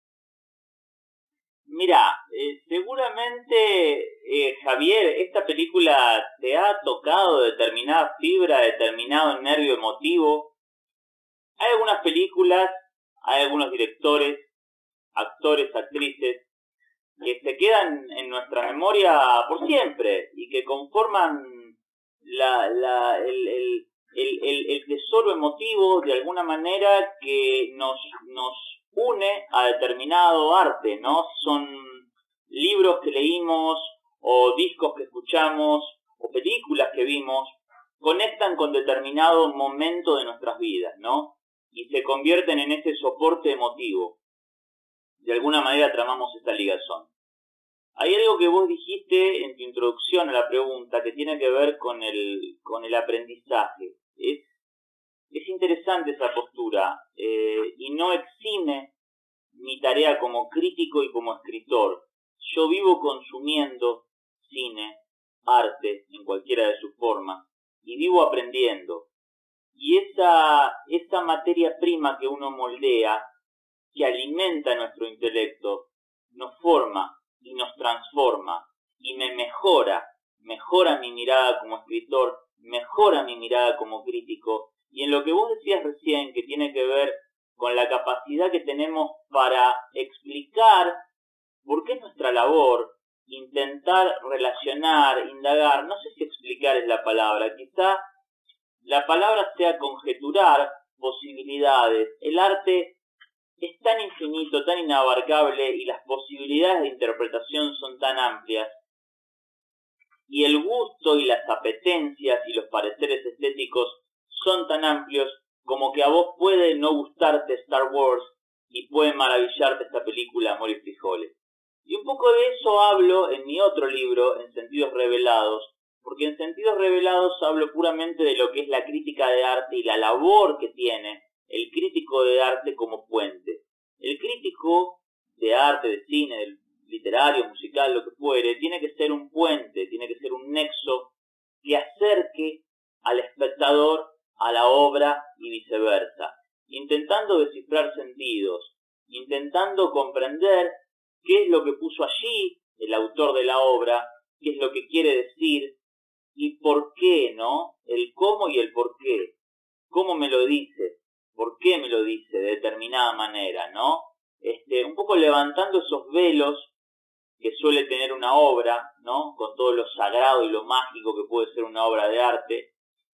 Mira, eh, seguramente, eh, Javier, esta película te ha tocado determinada fibra, determinado nervio emotivo. Hay algunas películas, hay algunos directores, actores, actrices, que se quedan en nuestra memoria por siempre y que conforman la, la, el, el, el, el, el tesoro emotivo de alguna manera que nos, nos une a determinado arte, ¿no? Son libros que leímos o discos que escuchamos o películas que vimos, conectan con determinado momento de nuestras vidas, ¿no? Y se convierten en ese soporte emotivo. De alguna manera tramamos esta ligazón. Hay algo que vos dijiste en tu introducción a la pregunta que tiene que ver con el, con el aprendizaje. Es, es interesante esa postura eh, y no exime mi tarea como crítico y como escritor. Yo vivo consumiendo cine, arte, en cualquiera de sus formas, y vivo aprendiendo. Y esa, esa materia prima que uno moldea, que alimenta nuestro intelecto, nos forma y nos transforma y me mejora, mejora mi mirada como escritor, mejora mi mirada como crítico. Y en lo que vos decías recién, que tiene que ver con la capacidad que tenemos para explicar por qué es nuestra labor, intentar relacionar, indagar, no sé si explicar es la palabra, quizá la palabra sea conjeturar posibilidades. El arte es tan infinito, tan inabarcable y las posibilidades de interpretación son tan amplias. Y el gusto y las apetencias y los pareceres estéticos son tan amplios como que a vos puede no gustarte Star Wars y puede maravillarte esta película Amor y Frijoles. Y un poco de eso hablo en mi otro libro, En Sentidos Revelados, porque en Sentidos Revelados hablo puramente de lo que es la crítica de arte y la labor que tiene el crítico de arte como puente. El crítico de arte, de cine, de literario, musical, lo que fuere, tiene que ser un puente, tiene que ser un nexo que acerque al espectador a la obra y viceversa, intentando descifrar sentidos, intentando comprender qué es lo que puso allí el autor de la obra, qué es lo que quiere decir y por qué, ¿no? El cómo y el por qué. ¿Cómo me lo dice? ¿Por qué me lo dice de determinada manera, no? Este, un poco levantando esos velos que suele tener una obra, ¿no? Con todo lo sagrado y lo mágico que puede ser una obra de arte.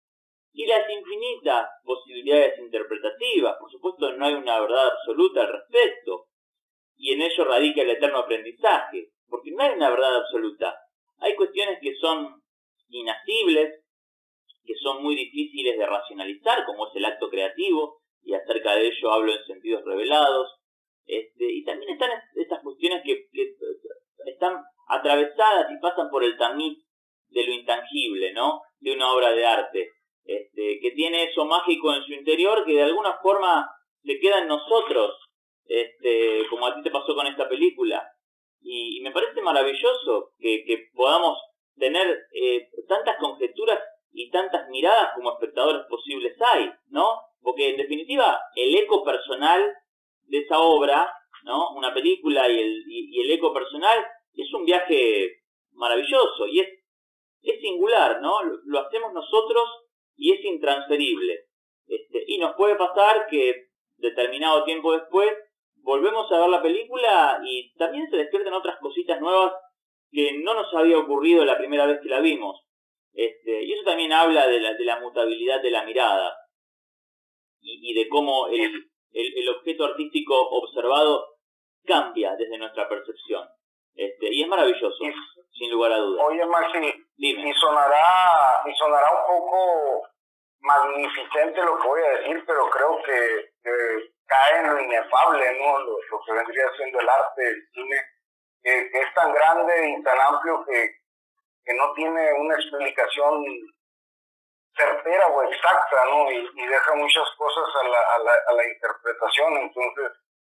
Y las infinitas posibilidades interpretativas. Por supuesto, no hay una verdad absoluta al respecto. Y en ello radica el eterno aprendizaje. Porque no hay una verdad absoluta. Hay cuestiones que son inasibles, que son muy difíciles de racionalizar, como es el acto creativo, y acerca de ello hablo en Sentidos Revelados. Este, y también están estas cuestiones que, que están atravesadas y pasan por el tamiz de lo intangible, ¿no? De una obra de arte, este, que tiene eso mágico en su interior, que de alguna forma se queda en nosotros, este, como a ti te pasó con esta película. Y, y me parece maravilloso que, que podamos tener eh, tantas conjeturas y tantas miradas como espectadores posibles hay, ¿no? Porque en definitiva el eco personal de esa obra, ¿no? Una película y el, y, y el eco personal es un viaje maravilloso y es, es singular, ¿no? Lo, lo hacemos nosotros y es intransferible. Este, y nos puede pasar que determinado tiempo después volvemos a ver la película y también se despiertan otras cositas nuevas que no nos había ocurrido la primera vez que la vimos. Este, y eso también habla de la, de la mutabilidad de la mirada y, y de cómo el, el, el objeto artístico observado cambia desde nuestra percepción. Este, y es maravilloso, y, sin lugar a dudas. Oye, Maxi, Dime. y sonará, y sonará un poco magnificente lo que voy a decir, pero creo que, que cae en lo inefable, ¿no? Lo, lo que vendría siendo el arte, el cine, que, que es tan grande y tan amplio que, que no tiene una explicación certera o exacta, ¿no? Y, y deja muchas cosas a la, a la, a la interpretación. Entonces,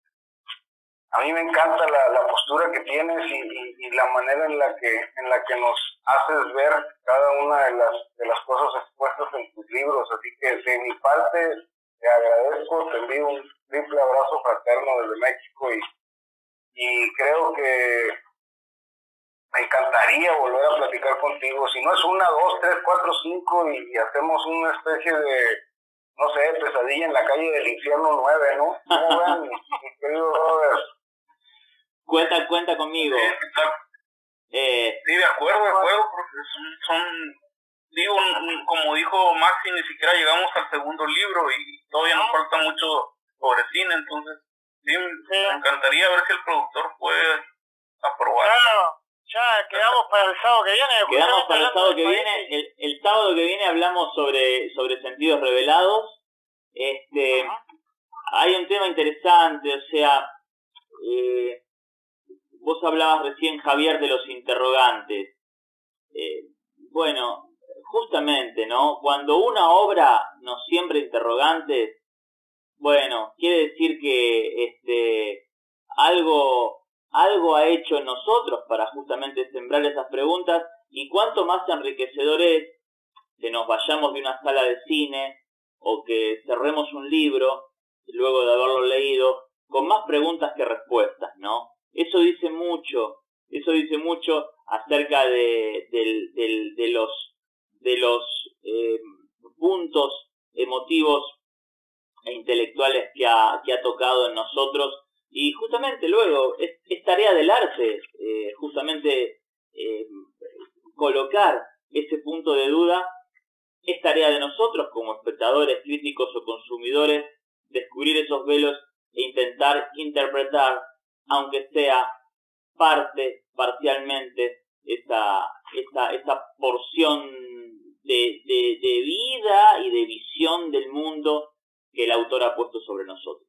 a mí me encanta la, la postura que tienes y, y, y la manera en la que en la que nos haces ver cada una de las de las cosas expuestas en tus libros. Así que de mi parte te agradezco, te envío un triple abrazo fraterno desde México y, y creo que me encantaría volver a platicar contigo. Si no es una, dos, tres, cuatro, cinco y, y hacemos una especie de, no sé, pesadilla en la calle del infierno nueve, ¿no? ¿Cómo ven, mi, mi querido Robert? Cuenta, cuenta conmigo. Sí, está, eh, sí, de acuerdo, de acuerdo, porque son, son digo, como dijo Maxi, ni siquiera llegamos al segundo libro y todavía nos falta mucho sobre cine, entonces sí, sí. me encantaría ver si el productor puede aprobar. Claro, ya quedamos para el sábado que viene. Quedamos para el sábado que viene. El, el sábado que viene hablamos sobre, sobre sentidos revelados. Este, uh-huh. Hay un tema interesante, o sea, eh, vos hablabas recién, Javier, de los interrogantes. Eh, bueno, justamente, ¿no? Cuando una obra nos siembra interrogantes, bueno, quiere decir que este algo, algo ha hecho en nosotros para justamente sembrar esas preguntas, y cuánto más enriquecedor es que nos vayamos de una sala de cine o que cerremos un libro luego de haberlo leído con más preguntas que respuestas, ¿no? Eso dice mucho, eso dice mucho acerca de, de, de, de los, de los eh, puntos emotivos e intelectuales que ha, que ha tocado en nosotros, y justamente luego es, es tarea del arte, eh, justamente eh, colocar ese punto de duda. Es tarea de nosotros como espectadores, críticos o consumidores descubrir esos velos e intentar interpretar, aunque sea parte, parcialmente, esa, esa, esa porción de, de, de vida y de visión del mundo que el autor ha puesto sobre nosotros.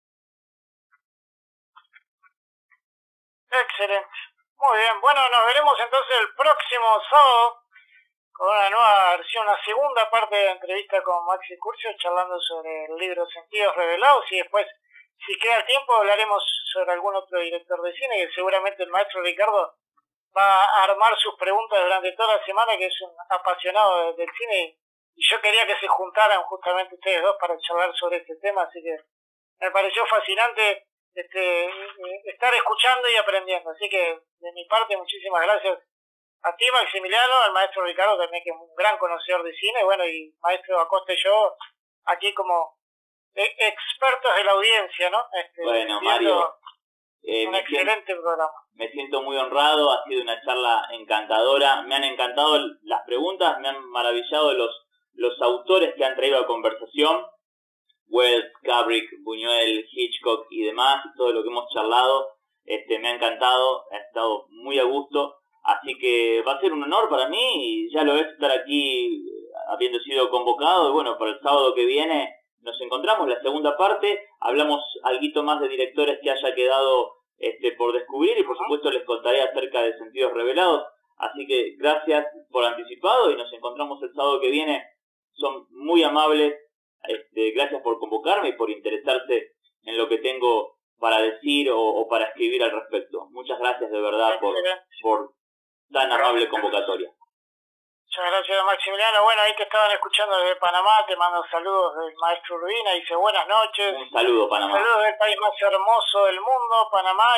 Excelente. Muy bien. Bueno, nos veremos entonces el próximo sábado con una nueva versión, una segunda parte de la entrevista con Maxi Curcio, charlando sobre el libro Sentidos Revelados, y después, si queda tiempo, hablaremos sobre algún otro director de cine, que seguramente el maestro Ricardo va a armar sus preguntas durante toda la semana, que es un apasionado del cine, y yo quería que se juntaran justamente ustedes dos para charlar sobre este tema, así que me pareció fascinante este, estar escuchando y aprendiendo. Así que, de mi parte, muchísimas gracias a ti, Maximiliano, al maestro Ricardo también, que es un gran conocedor de cine, bueno, y maestro Acosta y yo, aquí como eh, expertos de la audiencia, ¿no? Este, bueno, Mario, eh, un excelente siento, programa. Me siento muy honrado, ha sido una charla encantadora, me han encantado las preguntas, me han maravillado los, los autores que han traído a conversación, Wells, Kubrick, Buñuel, Hitchcock y demás, todo lo que hemos charlado, este, me ha encantado, ha estado muy a gusto. Así que va a ser un honor para mí, y ya lo es estar aquí habiendo sido convocado. Y bueno, para el sábado que viene nos encontramos, la segunda parte, hablamos algo más de directores que haya quedado este, por descubrir, y por supuesto les contaré acerca de Sentidos Revelados. Así que gracias por anticipado y nos encontramos el sábado que viene. Son muy amables, este, gracias por convocarme y por interesarse en lo que tengo para decir o, o para escribir al respecto. Muchas gracias de verdad por... por tan amable convocatoria. Muchas gracias, Maximiliano. Bueno, ahí te estaban escuchando desde Panamá, te mando saludos del maestro Urbina, dice buenas noches. Un saludo, Panamá. Saludos del país más hermoso del mundo, Panamá,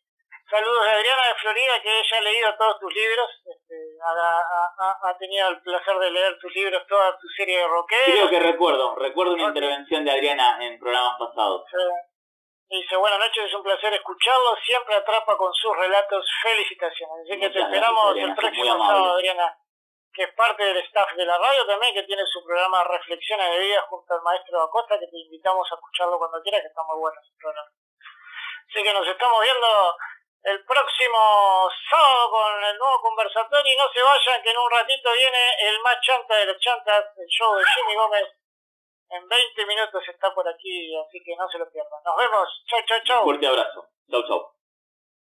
y saludos de Adriana de Florida, que ella ha leído todos tus libros, este, ha, ha, ha tenido el placer de leer tus libros, toda tu serie de rockeros. Creo que recuerdo, recuerdo una intervención de Adriana en programas pasados. Sí. Dice, buenas noches, es un placer escucharlo, siempre atrapa con sus relatos, felicitaciones. Así que te esperamos el próximo sábado, Adriana, que es parte del staff de la radio también, que tiene su programa Reflexiones de Vida junto al maestro Acosta, que te invitamos a escucharlo cuando quieras, que está muy bueno su programa. Así que nos estamos viendo el próximo sábado con el nuevo conversatorio y no se vayan que en un ratito viene el más chanta de los chantas, el show de Jimmy Gómez. En veinte minutos está por aquí, así que no se lo pierdan. Nos vemos. Chau, chau, chau. Un fuerte abrazo. Chau, chau.